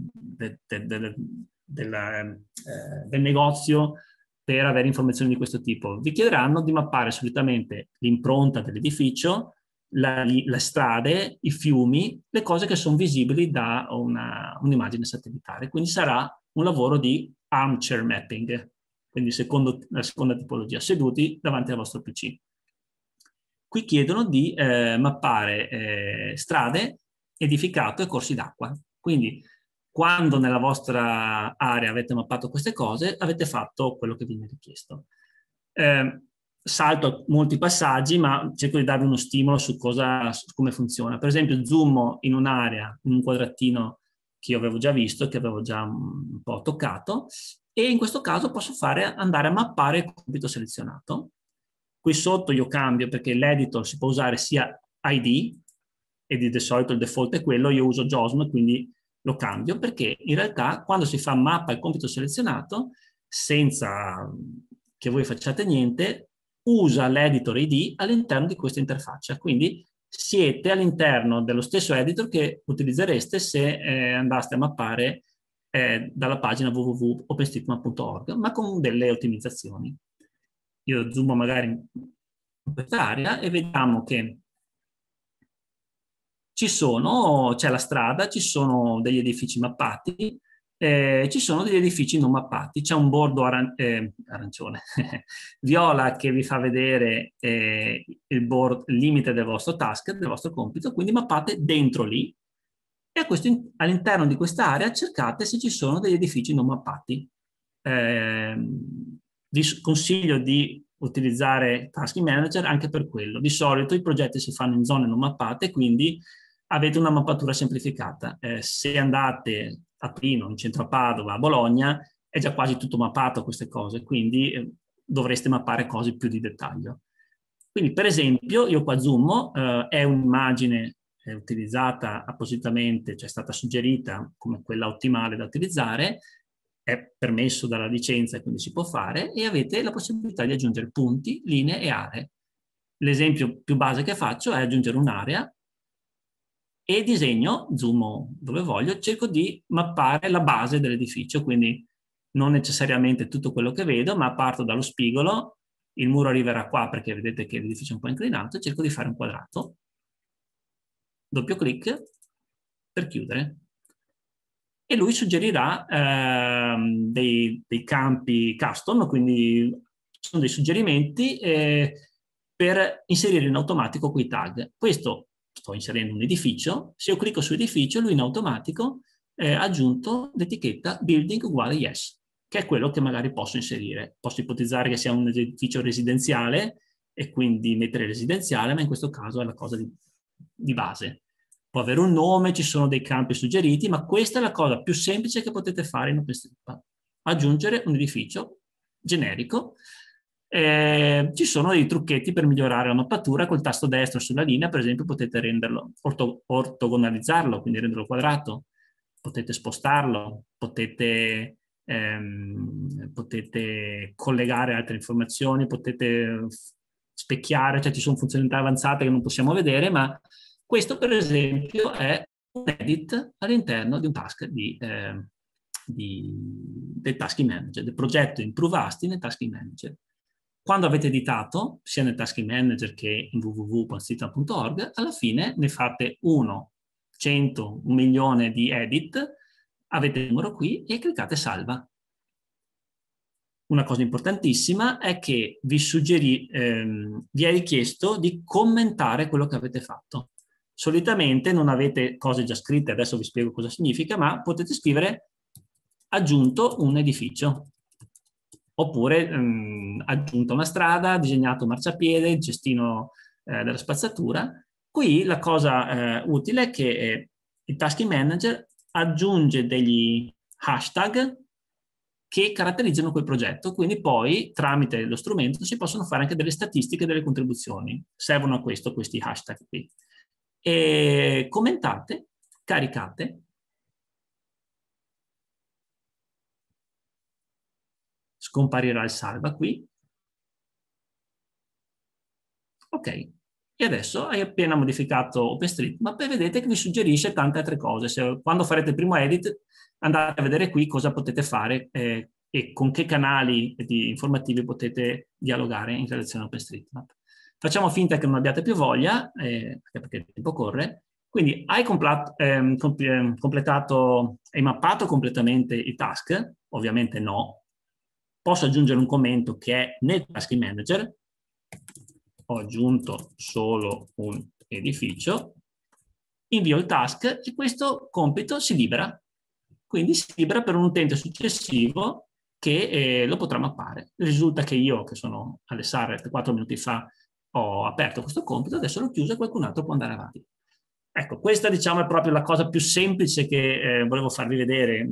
negozio per avere informazioni di questo tipo. Vi chiederanno di mappare solitamente l'impronta dell'edificio, le strade, i fiumi, le cose che sono visibili da un'immagine satellitare. Quindi sarà un lavoro di armchair mapping, quindi la seconda tipologia, seduti davanti al vostro PC. Qui chiedono di mappare strade, edificato e corsi d'acqua. Quindi quando nella vostra area avete mappato queste cose, avete fatto quello che viene richiesto. Salto molti passaggi, ma cerco di darvi uno stimolo su come funziona. Per esempio, zoomo in un'area, in un quadratino che io avevo già visto, che avevo già un po' toccato, e in questo caso posso andare a mappare il compito selezionato. Qui sotto io cambio, perché l'editor si può usare sia ID, e di solito il default è quello, io uso JOSM, quindi lo cambio, perché in realtà quando si fa mappa il compito selezionato, senza che voi facciate niente, usa l'editor ID all'interno di questa interfaccia. Quindi siete all'interno dello stesso editor che utilizzereste se andaste a mappare dalla pagina www.openstreetmap.org, ma con delle ottimizzazioni. Io zoomo magari in quest'area e vediamo che c'è la strada, ci sono degli edifici mappati, ci sono degli edifici non mappati, c'è un bordo arancione, viola che vi fa vedere il limite del vostro task, del vostro compito, quindi mappate dentro lì e all'interno di quest'area cercate se ci sono degli edifici non mappati. Vi consiglio di utilizzare Tasking Manager anche per quello. Di solito i progetti si fanno in zone non mappate, quindi avete una mappatura semplificata. Se andate a Torino, in centro a Padova, a Bologna, è già quasi tutto mappato queste cose, quindi dovreste mappare cose più di dettaglio. Quindi, per esempio, io qua zoomo, è un'immagine utilizzata appositamente, cioè è stata suggerita come quella ottimale da utilizzare, è permesso dalla licenza e quindi si può fare, e avete la possibilità di aggiungere punti, linee e aree. L'esempio più base che faccio è aggiungere un'area e disegno, zoomo dove voglio, cerco di mappare la base dell'edificio, quindi non necessariamente tutto quello che vedo, ma parto dallo spigolo, il muro arriverà qua perché vedete che l'edificio è un po' inclinato, e cerco di fare un quadrato. Doppio clic per chiudere. E lui suggerirà dei campi custom, quindi sono dei suggerimenti per inserire in automatico quei tag. Questo sto inserendo un edificio, se io clicco su edificio, lui in automatico ha aggiunto l'etichetta building uguale yes, che è quello che magari posso inserire. Posso ipotizzare che sia un edificio residenziale e quindi mettere residenziale, ma in questo caso è la cosa di base. Può avere un nome, ci sono dei campi suggeriti, ma questa è la cosa più semplice che potete fare in OpenStreetMap. Aggiungere un edificio generico. Ci sono dei trucchetti per migliorare la mappatura. Col tasto destro sulla linea, per esempio, potete renderlo ortogonalizzarlo, quindi renderlo quadrato. Potete spostarlo, potete collegare altre informazioni, potete specchiare, cioè ci sono funzionalità avanzate che non possiamo vedere, ma questo, per esempio, è un edit all'interno di un task del Tasking Manager, del progetto Improve Asti nel Tasking Manager. Quando avete editato, sia nel Tasking Manager che in www.streetmap.org, alla fine ne fate 1, 100, 1 milione di edit, avete il numero qui e cliccate salva. Una cosa importantissima è che vi è richiesto di commentare quello che avete fatto. Solitamente non avete cose già scritte, adesso vi spiego cosa significa, ma potete scrivere aggiunto un edificio, oppure aggiunto una strada, disegnato un marciapiede, il cestino della spazzatura. Qui la cosa utile è che il Tasking Manager aggiunge degli hashtag che caratterizzano quel progetto, quindi poi tramite lo strumento si possono fare anche delle statistiche delle contribuzioni. Servono a questo questi hashtag qui. E commentate, caricate, scomparirà il salva qui. Ok, e adesso hai appena modificato OpenStreetMap e vedete che vi suggerisce tante altre cose. Quando farete il primo edit, andate a vedere qui cosa potete fare e con che canali informativi potete dialogare in relazione a OpenStreetMap. Facciamo finta che non abbiate più voglia, perché il tempo corre. Quindi hai completato, hai mappato completamente il task? Ovviamente no. Posso aggiungere un commento che è nel Tasking Manager. Ho aggiunto solo un edificio, invio il task e questo compito si libera. quindi si libera per un utente successivo che lo potrà mappare. Risulta che io, che sono alle SARET 4 minuti fa, ho aperto questo compito, adesso l'ho chiuso e qualcun altro può andare avanti. Ecco, questa diciamo è proprio la cosa più semplice che volevo farvi vedere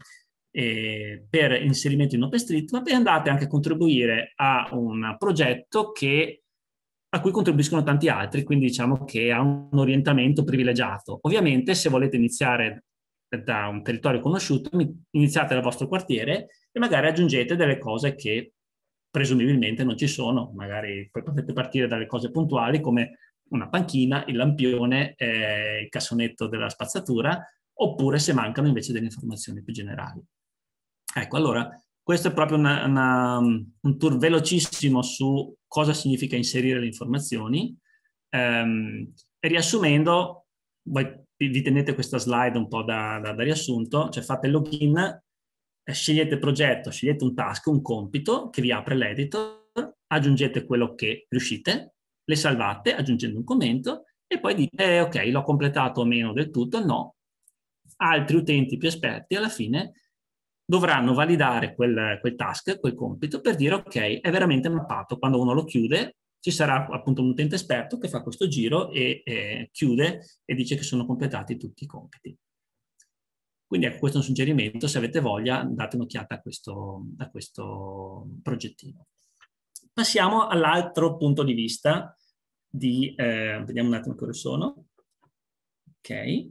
per inserimento in OpenStreetMap, e andate anche a contribuire a un progetto a cui contribuiscono tanti altri, quindi diciamo che ha un orientamento privilegiato. Ovviamente se volete iniziare da un territorio conosciuto, iniziate dal vostro quartiere e magari aggiungete delle cose che presumibilmente non ci sono, magari poi potete partire dalle cose puntuali come una panchina, il lampione, il cassonetto della spazzatura, oppure se mancano invece delle informazioni più generali. Ecco, allora, questo è proprio un tour velocissimo su cosa significa inserire le informazioni. E riassumendo, voi vi tenete questa slide un po' da riassunto, cioè fate login, scegliete il progetto, scegliete un task, un compito che vi apre l'editor, aggiungete quello che riuscite, le salvate aggiungendo un commento e poi dite ok, l'ho completato o meno del tutto, no. Altri utenti più esperti alla fine dovranno validare quel task, quel compito, per dire ok, è veramente mappato. Quando uno lo chiude, ci sarà appunto un utente esperto che fa questo giro e chiude e dice che sono completati tutti i compiti. Quindi ecco, questo è un suggerimento, se avete voglia date un'occhiata a questo progettino. Passiamo all'altro punto di vista vediamo un attimo che ore sono. Ok.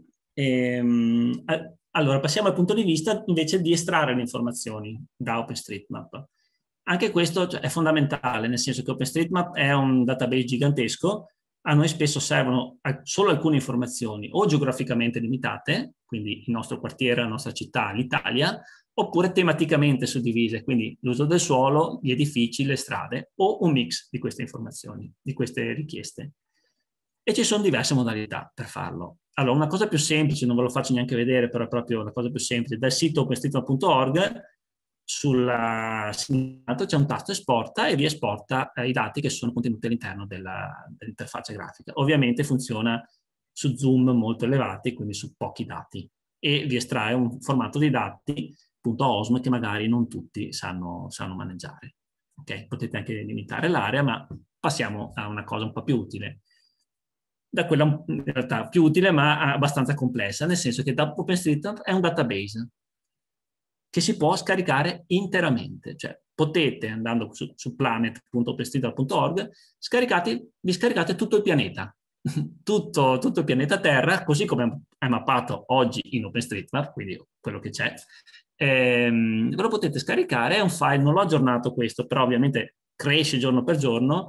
Allora, passiamo al punto di vista invece di estrarre le informazioni da OpenStreetMap. Anche questo è fondamentale, nel senso che OpenStreetMap è un database gigantesco, a noi spesso servono solo alcune informazioni, o geograficamente limitate, quindi il nostro quartiere, la nostra città, l'Italia, oppure tematicamente suddivise, quindi l'uso del suolo, gli edifici, le strade, o un mix di queste informazioni, di queste richieste. E ci sono diverse modalità per farlo. Allora, una cosa più semplice, non ve lo faccio neanche vedere, però è proprio la cosa più semplice, dal sito openstreetmap.org sul segnato c'è un tasto esporta e vi esporta i dati che sono contenuti all'interno dell'interfaccia grafica. Ovviamente funziona su zoom molto elevati, quindi su pochi dati, e vi estrae un formato di dati .osm che magari non tutti sanno maneggiare. Okay? Potete anche limitare l'area, ma passiamo a una cosa un po' più utile. Da quella in realtà più utile ma abbastanza complessa, nel senso che OpenStreetMap è un database che si può scaricare interamente, cioè potete, andando su planet.openstreetmap.org, vi scaricate tutto il pianeta, tutto il pianeta Terra, così come è mappato oggi in OpenStreetMap, quindi quello che c'è, ve lo potete scaricare, è un file, non l'ho aggiornato questo, però ovviamente cresce giorno per giorno,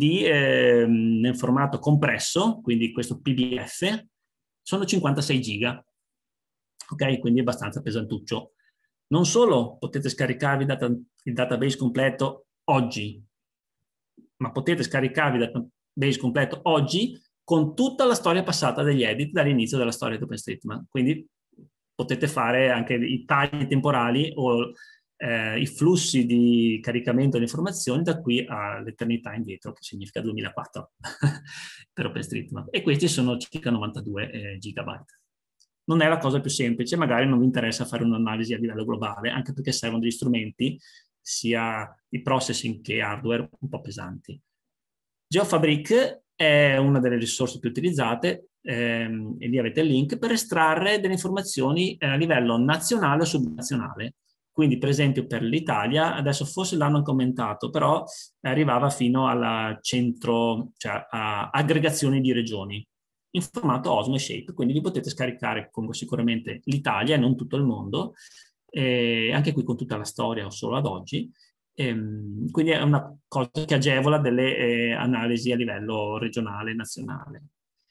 nel formato compresso, quindi questo PDF, sono 56 giga, ok? Quindi è abbastanza pesantuccio. Non solo potete scaricarvi il database completo oggi, ma potete scaricarvi il database completo oggi con tutta la storia passata degli edit dall'inizio della storia di OpenStreetMap. Quindi potete fare anche i tagli temporali o i flussi di caricamento delle informazioni da qui all'eternità indietro, che significa 2004 per OpenStreetMap. E questi sono circa 92 gigabyte. Non è la cosa più semplice, magari non vi interessa fare un'analisi a livello globale, anche perché servono degli strumenti, sia di processing che hardware, un po' pesanti. GeoFabric è una delle risorse più utilizzate, e lì avete il link, per estrarre delle informazioni a livello nazionale o subnazionale. Quindi, per esempio, per l'Italia, adesso forse l'hanno commentato, però arrivava fino alla cioè a aggregazioni di regioni in formato OSM e Shape, quindi vi potete scaricare sicuramente l'Italia e non tutto il mondo, anche qui con tutta la storia o solo ad oggi. Quindi è una cosa che agevola delle analisi a livello regionale e nazionale.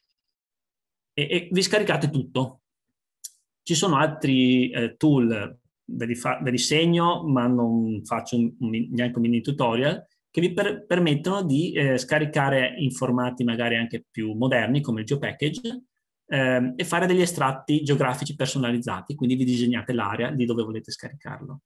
E vi scaricate tutto. Ci sono altri tool, ve li segno, ma non faccio neanche un mini tutorial, che vi permettono di scaricare in formati magari anche più moderni, come il GeoPackage, e fare degli estratti geografici personalizzati, quindi vi disegnate l'area di dove volete scaricarlo.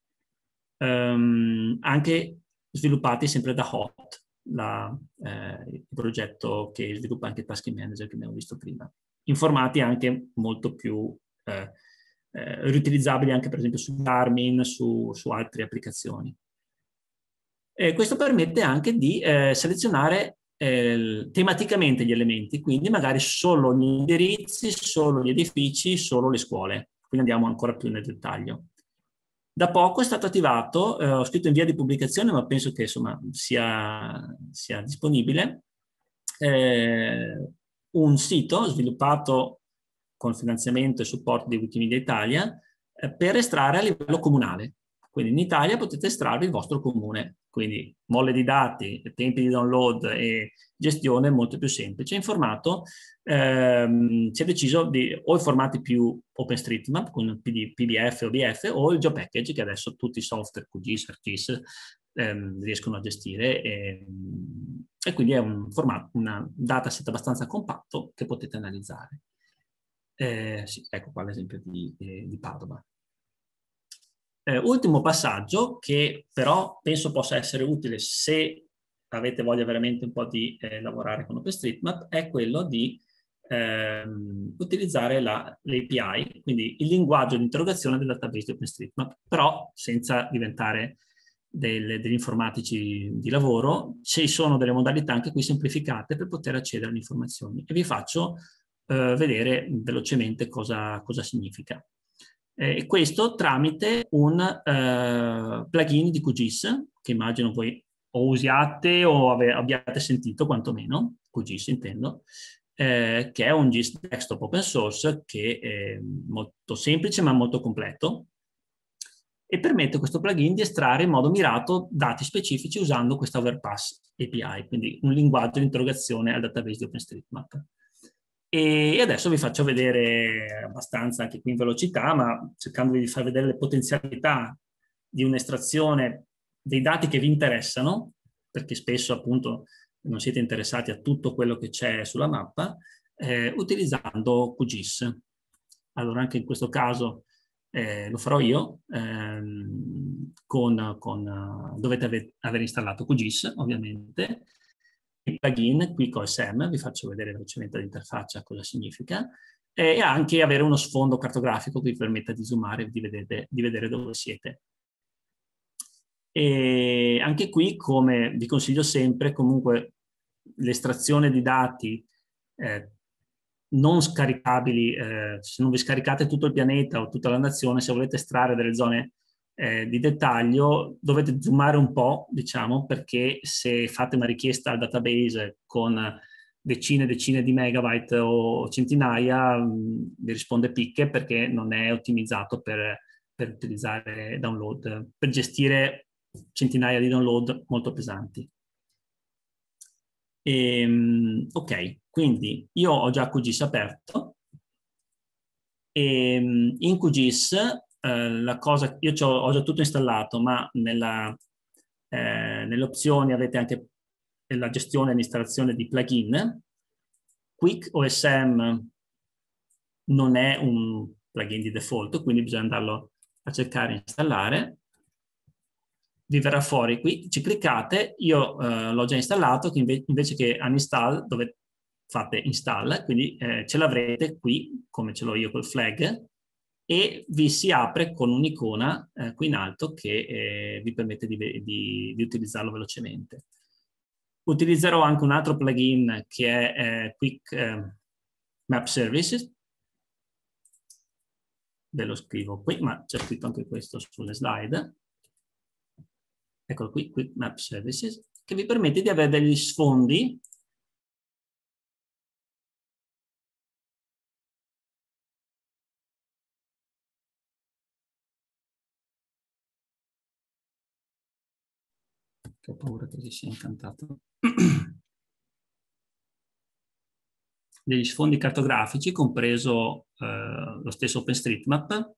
Anche sviluppati sempre da Hot, il progetto che sviluppa anche Tasking Manager che abbiamo visto prima, in formati anche molto più riutilizzabili anche per esempio su Garmin, su altre applicazioni. Questo permette anche di selezionare tematicamente gli elementi, quindi magari solo gli indirizzi, solo gli edifici, solo le scuole. Quindi andiamo ancora più nel dettaglio. Da poco è stato attivato, ho scritto in via di pubblicazione, ma penso che insomma sia disponibile, un sito sviluppato con finanziamento e supporto di Wikimedia Italia per estrarre a livello comunale. Quindi in Italia potete estrarre il vostro comune, quindi molle di dati, tempi di download e gestione molto più semplice. In formato si è deciso di o i formati più OpenStreetMap con PDF o BF o il GeoPackage che adesso tutti i software QGIS, ArcGIS riescono a gestire e quindi è un formato, un dataset abbastanza compatto che potete analizzare. Sì, ecco qua l'esempio di Padova. Ultimo passaggio che però penso possa essere utile se avete voglia veramente un po' di lavorare con OpenStreetMap è quello di utilizzare l'API, quindi il linguaggio di interrogazione del database di OpenStreetMap, però senza diventare degli informatici di lavoro. Ci sono delle modalità anche qui semplificate per poter accedere alle informazioni e vi faccio vedere velocemente cosa significa. Questo tramite un plugin di QGIS, che immagino voi o usiate o abbiate sentito quantomeno, QGIS intendo, che è un GIS desktop open source che è molto semplice ma molto completo e permette questo plugin di estrarre in modo mirato dati specifici usando questa Overpass API, quindi un linguaggio di interrogazione al database di OpenStreetMap. E adesso vi faccio vedere abbastanza anche qui in velocità, ma cercando di far vedere le potenzialità di un'estrazione dei dati che vi interessano, perché spesso appunto non siete interessati a tutto quello che c'è sulla mappa, utilizzando QGIS. Allora anche in questo caso lo farò io, dovete aver installato QGIS ovviamente, il plugin qui con OSM, vi faccio vedere velocemente l'interfaccia cosa significa, e anche avere uno sfondo cartografico che vi permetta di zoomare e di vedere dove siete. E anche qui, come vi consiglio sempre, comunque l'estrazione di dati non scaricabili, se non vi scaricate tutto il pianeta o tutta la nazione, se volete estrarre delle zone di dettaglio dovete zoomare un po', diciamo, perché se fate una richiesta al database con decine e decine di megabyte o centinaia vi risponde picche perché non è ottimizzato per utilizzare download, per gestire centinaia di download molto pesanti. Ok, quindi io ho già QGIS aperto e in QGIS la cosa, io ho già tutto installato, ma nelle opzioni avete anche la gestione e l'installazione di plugin. QuickOSM non è un plugin di default, quindi bisogna andarlo a cercare e installare. Vi verrà fuori qui, ci cliccate, io l'ho già installato, che invece che uninstall dove fate install, quindi ce l'avrete qui, come ce l'ho io col flag, e vi si apre con un'icona qui in alto che vi permette di utilizzarlo velocemente. Utilizzerò anche un altro plugin che è Quick Map Services. Ve lo scrivo qui, ma c'è scritto anche questo sulle slide. Eccolo qui, Quick Map Services, che vi permette di avere degli sfondi che ho paura che si sia incantato. Degli sfondi cartografici, compreso lo stesso OpenStreetMap.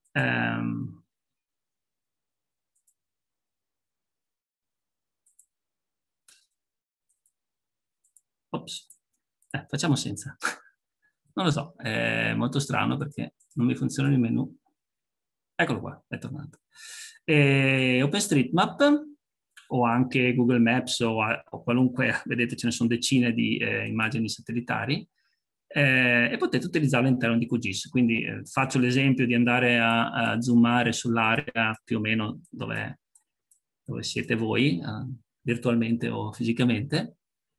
Ops. Facciamo senza. Non lo so, è molto strano perché non mi funziona il menu. Eccolo qua, è tornato. OpenStreetMap o anche Google Maps o qualunque, vedete ce ne sono decine di immagini satellitari, e potete utilizzarlo all'interno di QGIS. Quindi faccio l'esempio di andare a zoomare sull'area più o meno dove siete voi, virtualmente o fisicamente.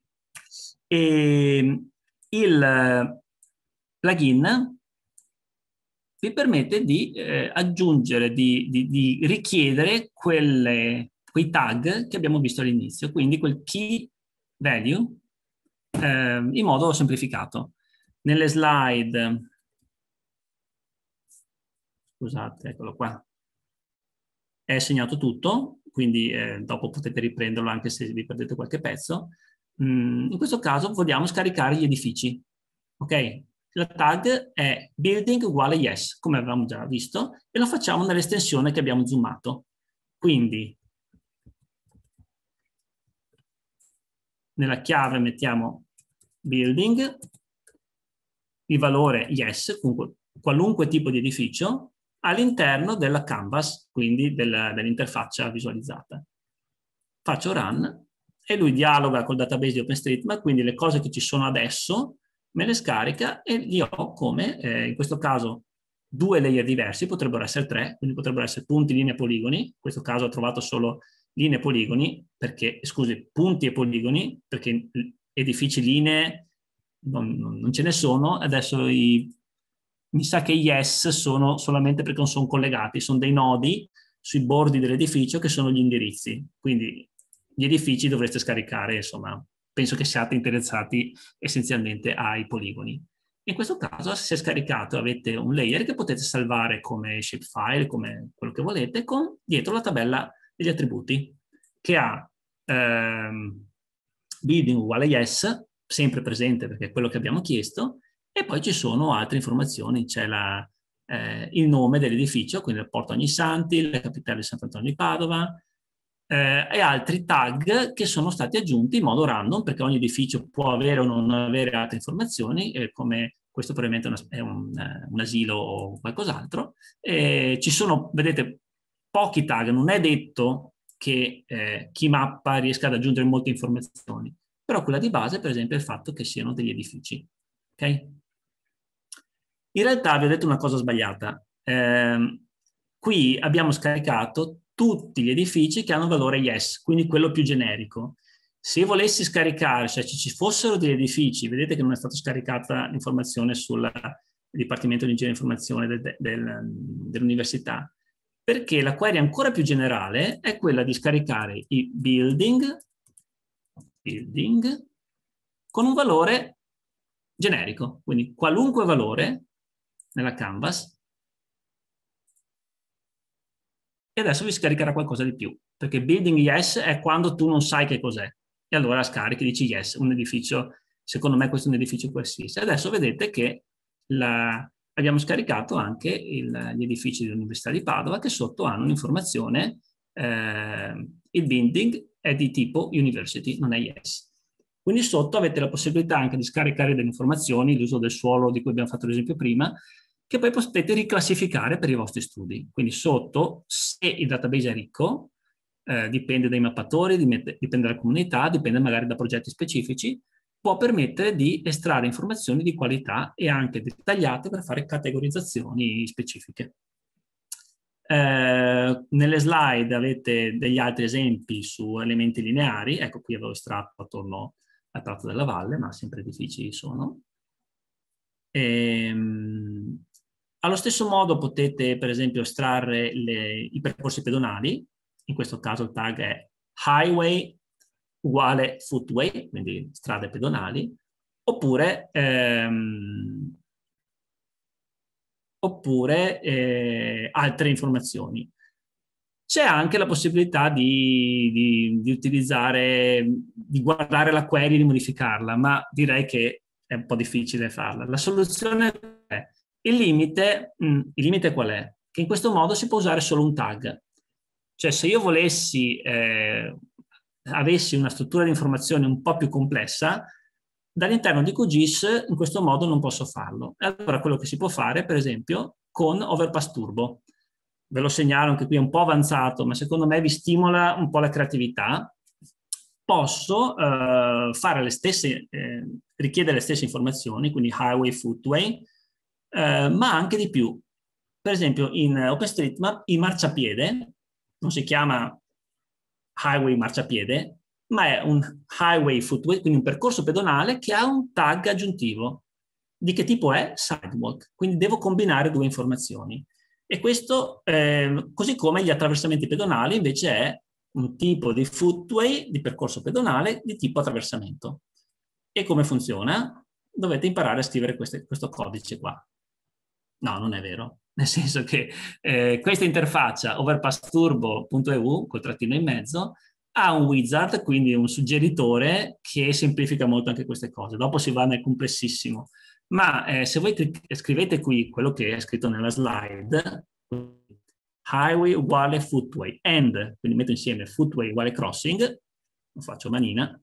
E il plugin vi permette di aggiungere, di richiedere quei tag che abbiamo visto all'inizio, quindi quel key value in modo semplificato. Nelle slide, scusate, eccolo qua, è segnato tutto, quindi dopo potete riprenderlo anche se vi perdete qualche pezzo. In questo caso vogliamo scaricare gli edifici, ok? La tag è building uguale yes, come avevamo già visto, e lo facciamo nell'estensione che abbiamo zoomato. Quindi nella chiave mettiamo building, il valore yes, qualunque tipo di edificio, all'interno della canvas, quindi dell'interfaccia visualizzata. Faccio run e lui dialoga col database di OpenStreetMap, quindi le cose che ci sono adesso me le scarica e li ho come, in questo caso, 2 layer diversi, potrebbero essere 3, quindi potrebbero essere punti, linee, poligoni. In questo caso ho trovato solo linee e poligoni, perché, scusi, punti e poligoni, perché edifici, linee non ce ne sono. Adesso mi sa che yes sono solamente perché non sono collegati, sono dei nodi sui bordi dell'edificio che sono gli indirizzi. Quindi gli edifici dovreste scaricare, insomma, penso che siate interessati essenzialmente ai poligoni. In questo caso, se scaricato, avete un layer che potete salvare come shapefile, come quello che volete, con dietro la tabella degli attributi, che ha building uguale yes, sempre presente perché è quello che abbiamo chiesto, e poi ci sono altre informazioni, c'è il nome dell'edificio, quindi il Porto Ognissanti, la capitale di Sant'Antonio di Padova, e altri tag che sono stati aggiunti in modo random, perché ogni edificio può avere o non avere altre informazioni, come questo probabilmente è un asilo o qualcos'altro. Ci sono, vedete, pochi tag, non è detto che Keymappa riesca ad aggiungere molte informazioni, però quella di base, per esempio, è il fatto che siano degli edifici. Ok? In realtà vi ho detto una cosa sbagliata. Qui abbiamo scaricato tutti gli edifici che hanno valore yes, quindi quello più generico. Se volessi scaricare, cioè ci fossero degli edifici, vedete che non è stata scaricata l'informazione sul Dipartimento di Ingegneria e Informazione dell'università, perché la query ancora più generale è quella di scaricare i building con un valore generico, quindi qualunque valore nella canvas, e adesso vi scaricherà qualcosa di più, perché building yes è quando tu non sai che cos'è, e allora scarichi e dici yes, un edificio, secondo me questo è un edificio qualsiasi. Adesso vedete che abbiamo scaricato anche gli edifici dell'Università di Padova, che sotto hanno un'informazione, il building è di tipo university, non è yes. Quindi sotto avete la possibilità anche di scaricare delle informazioni, l'uso del suolo di cui abbiamo fatto l'esempio prima, che poi potete riclassificare per i vostri studi. Quindi sotto, se il database è ricco, dipende dai mappatori, dipende dalla comunità, dipende magari da progetti specifici, può permettere di estrarre informazioni di qualità e anche dettagliate per fare categorizzazioni specifiche. Nelle slide avete degli altri esempi su elementi lineari. Ecco, qui avevo estratto attorno al Prato della Valle, ma sempre edifici sono. Allo stesso modo potete, per esempio, estrarre i percorsi pedonali. In questo caso il tag è highway uguale footway, quindi strade pedonali, oppure altre informazioni. C'è anche la possibilità di utilizzare, di guardare la query e di modificarla, ma direi che è un po' difficile farla. La soluzione è il limite qual è? Che in questo modo si può usare solo un tag. Cioè, se io volessi, avessi una struttura di informazione un po' più complessa, dall'interno di QGIS in questo modo non posso farlo. E allora quello che si può fare, per esempio, con Overpass Turbo. Ve lo segnalo, anche qui è un po' avanzato, ma secondo me vi stimola un po' la creatività. posso fare le stesse, richiedere le stesse informazioni, quindi highway, footway, ma anche di più. Per esempio in OpenStreetMap il marciapiede non si chiama highway marciapiede, ma è un highway footway, quindi un percorso pedonale che ha un tag aggiuntivo. Di che tipo è? Sidewalk. Quindi devo combinare due informazioni. E questo, così come gli attraversamenti pedonali, invece è un tipo di footway, di percorso pedonale, di tipo attraversamento. E come funziona? Dovete imparare a scrivere questo codice qua. No, non è vero. Nel senso che questa interfaccia overpassturbo.eu, col trattino in mezzo, ha un wizard, quindi un suggeritore che semplifica molto anche queste cose. Dopo si va nel complessissimo. Ma se voi scrivete qui quello che è scritto nella slide, highway uguale footway, and, quindi metto insieme footway uguale crossing, lo faccio manina,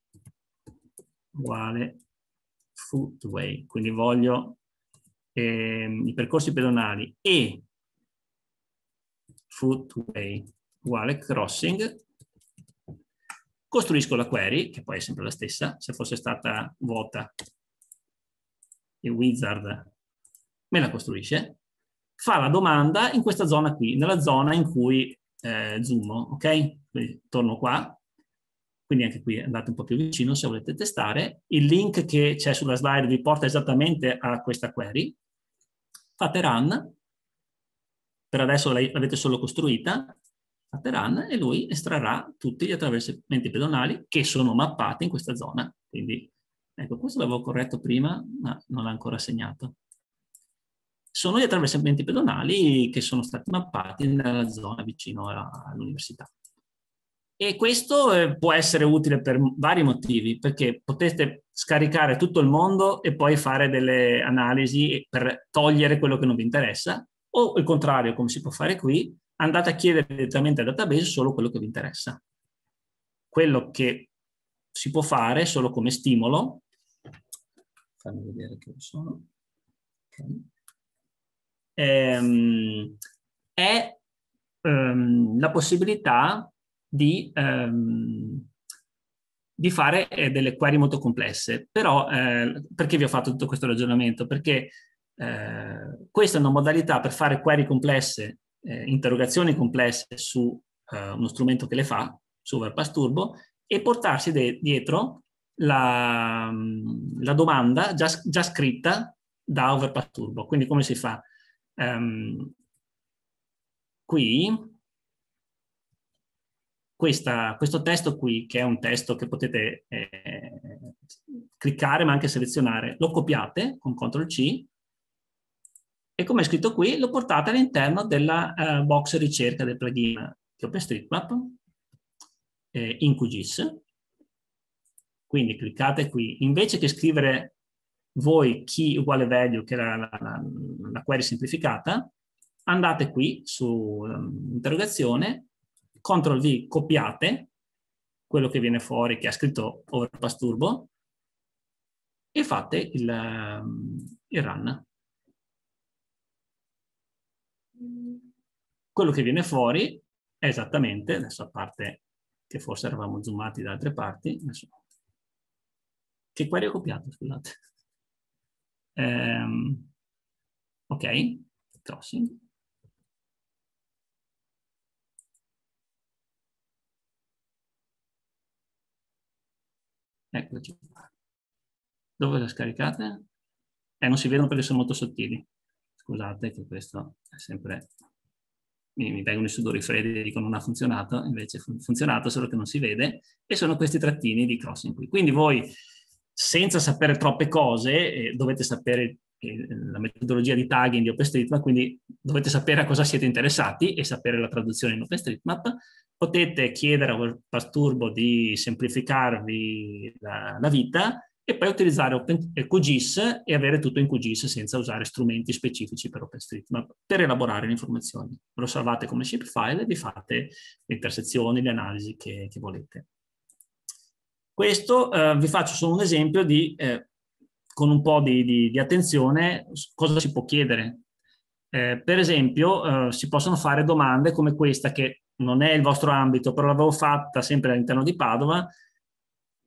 uguale footway, quindi voglio i percorsi pedonali e footway uguale crossing, costruisco la query, che poi è sempre la stessa, se fosse stata vuota il wizard me la costruisce, fa la domanda in questa zona qui, nella zona in cui zoomo, ok? Quindi torno qua, quindi anche qui andate un po' più vicino se volete testare. Il link che c'è sulla slide vi porta esattamente a questa query. Fate run, per adesso l'avete solo costruita, fate run e lui estrarrà tutti gli attraversamenti pedonali che sono mappati in questa zona. Quindi, ecco, questo l'avevo corretto prima, ma non l'ha ancora segnato. Sono gli attraversamenti pedonali che sono stati mappati nella zona vicino all'università. E questo può essere utile per vari motivi, perché potete scaricare tutto il mondo e poi fare delle analisi per togliere quello che non vi interessa, o il contrario, come si può fare qui, andate a chiedere direttamente al database solo quello che vi interessa. Quello che si può fare solo come stimolo, fammi vedere che sono, okay. È la possibilità di fare delle query molto complesse. Però perché vi ho fatto tutto questo ragionamento? Perché questa è una modalità per fare query complesse, interrogazioni complesse su uno strumento che le fa, su Overpass Turbo, e portarsi dietro la domanda già scritta da Overpass Turbo. Quindi come si fa? Qui questo testo qui, che è un testo che potete cliccare ma anche selezionare, lo copiate con CTRL-C e come è scritto qui lo portate all'interno della box ricerca del plugin di OpenStreetMap in QGIS. Quindi cliccate qui, invece che scrivere voi key uguale value, che era la query semplificata, andate qui su interrogazione, CTRL-V, copiate quello che viene fuori, che ha scritto Overpass Turbo, e fate il run. Quello che viene fuori è esattamente, adesso a parte che forse eravamo zoomati da altre parti, adesso, che query ho copiato, scusate. Ok, crossing. Eccoci. Dove le scaricate? Non si vedono perché sono molto sottili. Scusate che questo è sempre... Mi vengono i sudori freddi e dicono non ha funzionato, invece ha funzionato, solo che non si vede, e sono questi trattini di crossing qui. Quindi voi, senza sapere troppe cose, dovete sapere la metodologia di tagging di OpenStreetMap, quindi dovete sapere a cosa siete interessati e sapere la traduzione in OpenStreetMap. Potete chiedere a Overpass Turbo di semplificarvi la vita e poi utilizzare QGIS e avere tutto in QGIS senza usare strumenti specifici per OpenStreetMap per elaborare le informazioni. Lo salvate come shapefile e vi fate le intersezioni, le analisi che volete. Questo vi faccio solo un esempio di, con un po' di attenzione, cosa si può chiedere. Per esempio, si possono fare domande come questa, che non è il vostro ambito, però l'avevo fatta sempre all'interno di Padova,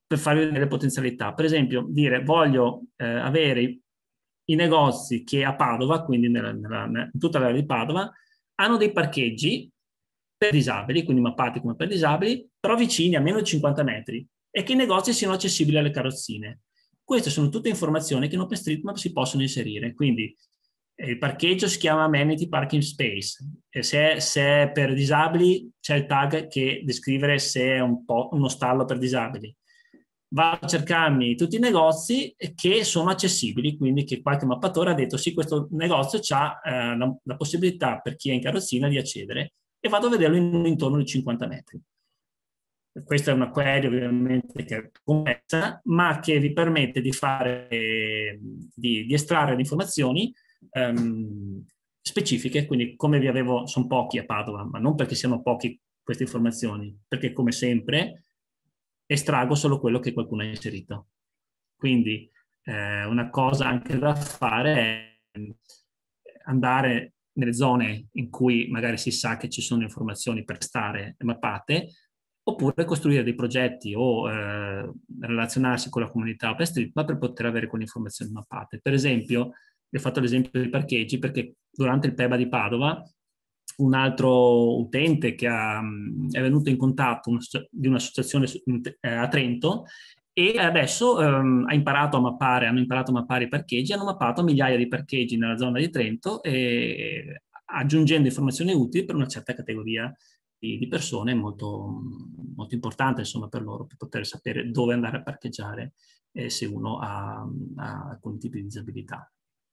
per farvi vedere le potenzialità. Per esempio, dire voglio avere i negozi che a Padova, quindi in tutta l'area di Padova, hanno dei parcheggi per disabili, quindi mappati come per disabili, però vicini a meno di 50 metri, e che i negozi siano accessibili alle carrozzine. Queste sono tutte informazioni che in OpenStreetMap si possono inserire, quindi il parcheggio si chiama Amenity Parking Space, e se è per disabili c'è il tag che descrive se è uno stallo per disabili. Vado a cercarmi tutti i negozi che sono accessibili, quindi che qualche mappatore ha detto sì, questo negozio ha la possibilità per chi è in carrozzina di accedere, e vado a vederlo in intorno di 50 metri. Questa è una query ovviamente che è complessa, ma che vi permette di di estrarre le informazioni specifiche, quindi come vi avevo, sono pochi a Padova, ma non perché siano pochi queste informazioni, perché come sempre estraggo solo quello che qualcuno ha inserito. Quindi una cosa anche da fare è andare nelle zone in cui magari si sa che ci sono informazioni per stare mappate, oppure costruire dei progetti o relazionarsi con la comunità OpenStreetMap per poter avere quelle informazioni mappate. Per esempio, vi ho fatto l'esempio dei parcheggi perché durante il PEBA di Padova un altro utente che è venuto in contatto di un'associazione a Trento, e adesso hanno imparato a mappare i parcheggi, hanno mappato migliaia di parcheggi nella zona di Trento, e aggiungendo informazioni utili per una certa categoria di persone molto, molto importante, insomma, per loro, per poter sapere dove andare a parcheggiare se uno ha alcuni tipi di disabilità.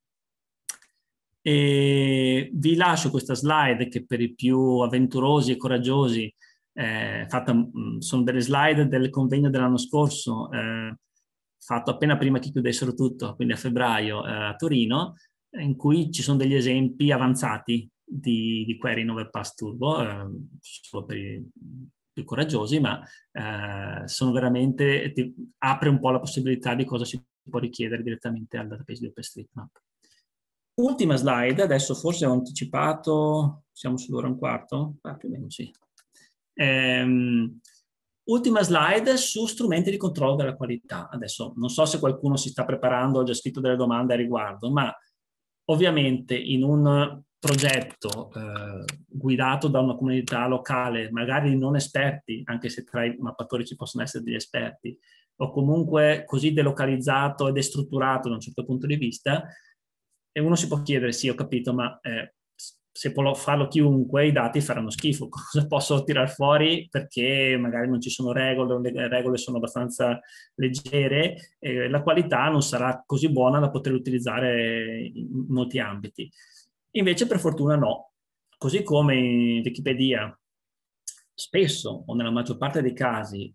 E vi lascio questa slide che per i più avventurosi e coraggiosi sono delle slide del convegno dell'anno scorso, fatto appena prima che chiudessero tutto, quindi a febbraio a Torino, in cui ci sono degli esempi avanzati di query in Overpass Turbo, solo per i più coraggiosi, ma sono veramente, apre un po' la possibilità di cosa si può richiedere direttamente al database di OpenStreetMap. Ultima slide, adesso forse ho anticipato, siamo sull'ora e un quarto? Più o meno sì. Ultima slide su strumenti di controllo della qualità. Adesso non so se qualcuno si sta preparando, ha già scritto delle domande a riguardo, ma ovviamente in un progetto guidato da una comunità locale, magari di non esperti, anche se tra i mappatori ci possono essere degli esperti, o comunque così delocalizzato e destrutturato da un certo punto di vista, e uno si può chiedere, sì, ho capito, ma se può farlo chiunque, i dati faranno schifo. Cosa posso tirar fuori perché magari non ci sono regole, le regole sono abbastanza leggere, la qualità non sarà così buona da poter utilizzare in molti ambiti. Invece per fortuna no. Così come in Wikipedia, spesso o nella maggior parte dei casi,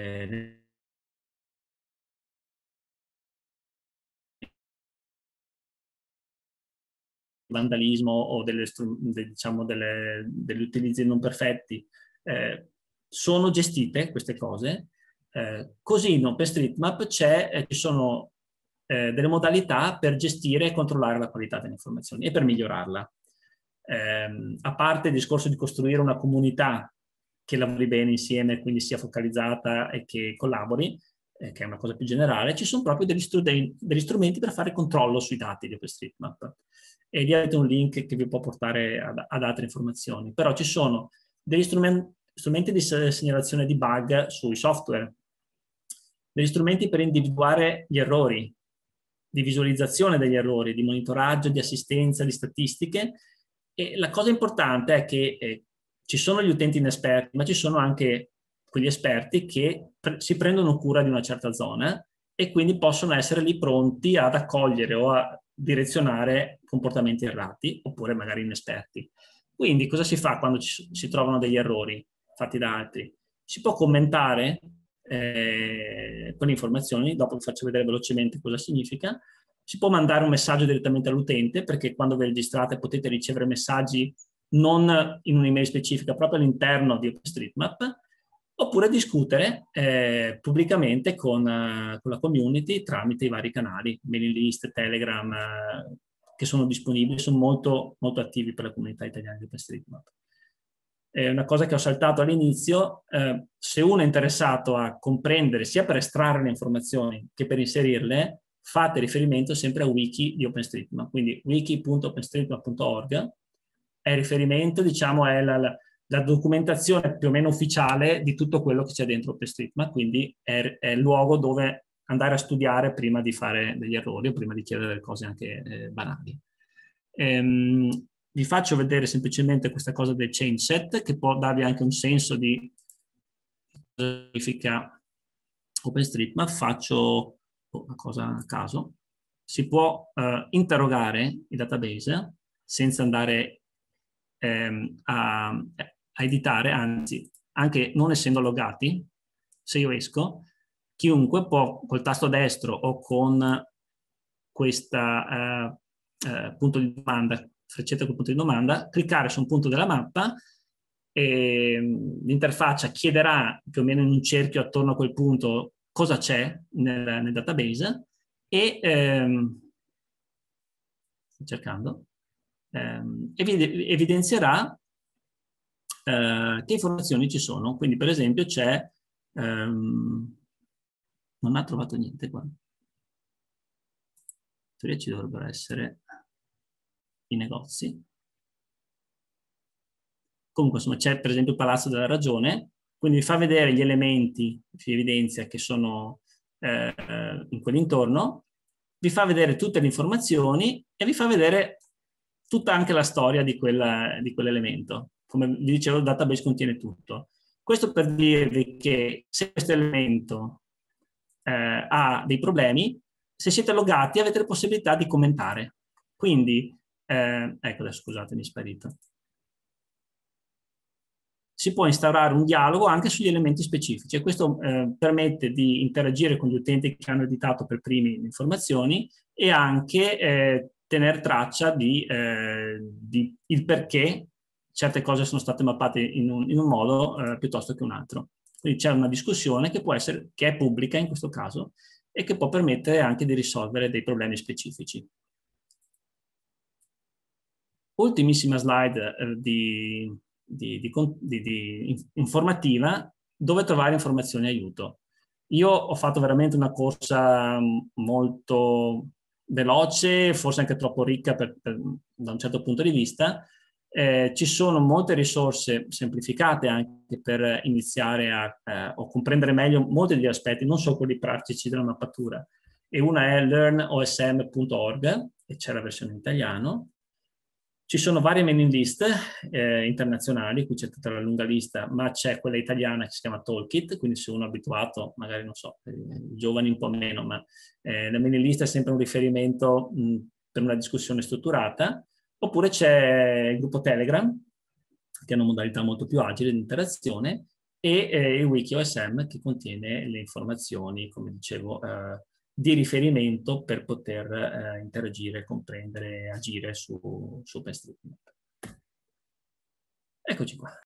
vandalismo o diciamo degli utilizzi non perfetti, sono gestite queste cose. Così in OpenStreetMap ci sono delle modalità per gestire e controllare la qualità delle informazioni e per migliorarla. A parte il discorso di costruire una comunità che lavori bene insieme, quindi sia focalizzata e che collabori, che è una cosa più generale, ci sono proprio degli strumenti per fare controllo sui dati di OpenStreetMap. E lì avete un link che vi può portare ad altre informazioni. Però ci sono degli strumenti di segnalazione di bug sui software, degli strumenti per individuare gli errori, di visualizzazione degli errori, di monitoraggio, di assistenza, di statistiche. E la cosa importante è che ci sono gli utenti inesperti, ma ci sono anche quegli esperti che si prendono cura di una certa zona e quindi possono essere lì pronti ad accogliere o a direzionare comportamenti errati oppure magari inesperti. Quindi cosa si fa quando si trovano degli errori fatti da altri? Si può commentare con informazioni, dopo vi faccio vedere velocemente cosa significa. Si può mandare un messaggio direttamente all'utente, perché quando vi registrate potete ricevere messaggi non in un'email specifica, proprio all'interno di OpenStreetMap, oppure discutere pubblicamente con la community tramite i vari canali, mailing list, Telegram, che sono disponibili, sono molto, molto attivi per la comunità italiana di OpenStreetMap. una cosa che ho saltato all'inizio, se uno è interessato a comprendere sia per estrarre le informazioni che per inserirle, fate riferimento sempre a wiki di OpenStreetMap, quindi wiki.openstreetmap.org è riferimento, diciamo, è la documentazione più o meno ufficiale di tutto quello che c'è dentro OpenStreetMap, quindi è il luogo dove andare a studiare prima di fare degli errori o prima di chiedere delle cose anche banali. Vi faccio vedere semplicemente questa cosa del change set, che può darvi anche un senso di cosa significa OpenStreetMap. Faccio una cosa a caso. Si può interrogare il database senza andare a editare, anzi, anche non essendo loggati, se io esco, chiunque può col tasto destro o con questa punto di domanda, freccetta col punto di domanda, cliccare su un punto della mappa e l'interfaccia chiederà più o meno in un cerchio attorno a quel punto cosa c'è nel database e cercando evidenzierà che informazioni ci sono. Quindi per esempio c'è non ha trovato niente qua. In teoria ci dovrebbero essere i negozi. Comunque insomma c'è per esempio il Palazzo della Ragione, quindi vi fa vedere gli elementi, vi evidenzia che sono in quell'intorno, vi fa vedere tutte le informazioni e vi fa vedere tutta anche la storia di quell'elemento. Come vi dicevo, il database contiene tutto. Questo per dirvi che se questo elemento ha dei problemi, se siete loggati avete la possibilità di commentare. Quindi, ecco adesso scusate, mi è sparito. Si può instaurare un dialogo anche sugli elementi specifici e questo permette di interagire con gli utenti che hanno editato per primi le informazioni e anche tenere traccia di il perché certe cose sono state mappate in un modo piuttosto che un altro. Quindi c'è una discussione che può essere, che è pubblica in questo caso, e che può permettere anche di risolvere dei problemi specifici. Ultimissima slide di informativa, dove trovare informazioni e aiuto. Io ho fatto veramente una corsa molto veloce, forse anche troppo ricca da un certo punto di vista. Ci sono molte risorse semplificate anche per iniziare a comprendere meglio molti degli aspetti, non solo quelli pratici della mappatura. E una è learnosm.org, e c'è la versione in italiano. Ci sono varie mailing list internazionali, qui c'è tutta la lunga lista, ma c'è quella italiana che si chiama Toolkit, quindi se uno è abituato, magari non so, i giovani un po' meno, ma la mailing list è sempre un riferimento per una discussione strutturata. Oppure c'è il gruppo Telegram, che è una modalità molto più agile di interazione, e il wiki OSM che contiene le informazioni, come dicevo, di riferimento per poter interagire, comprendere e agire su OpenStreetMap. Eccoci qua.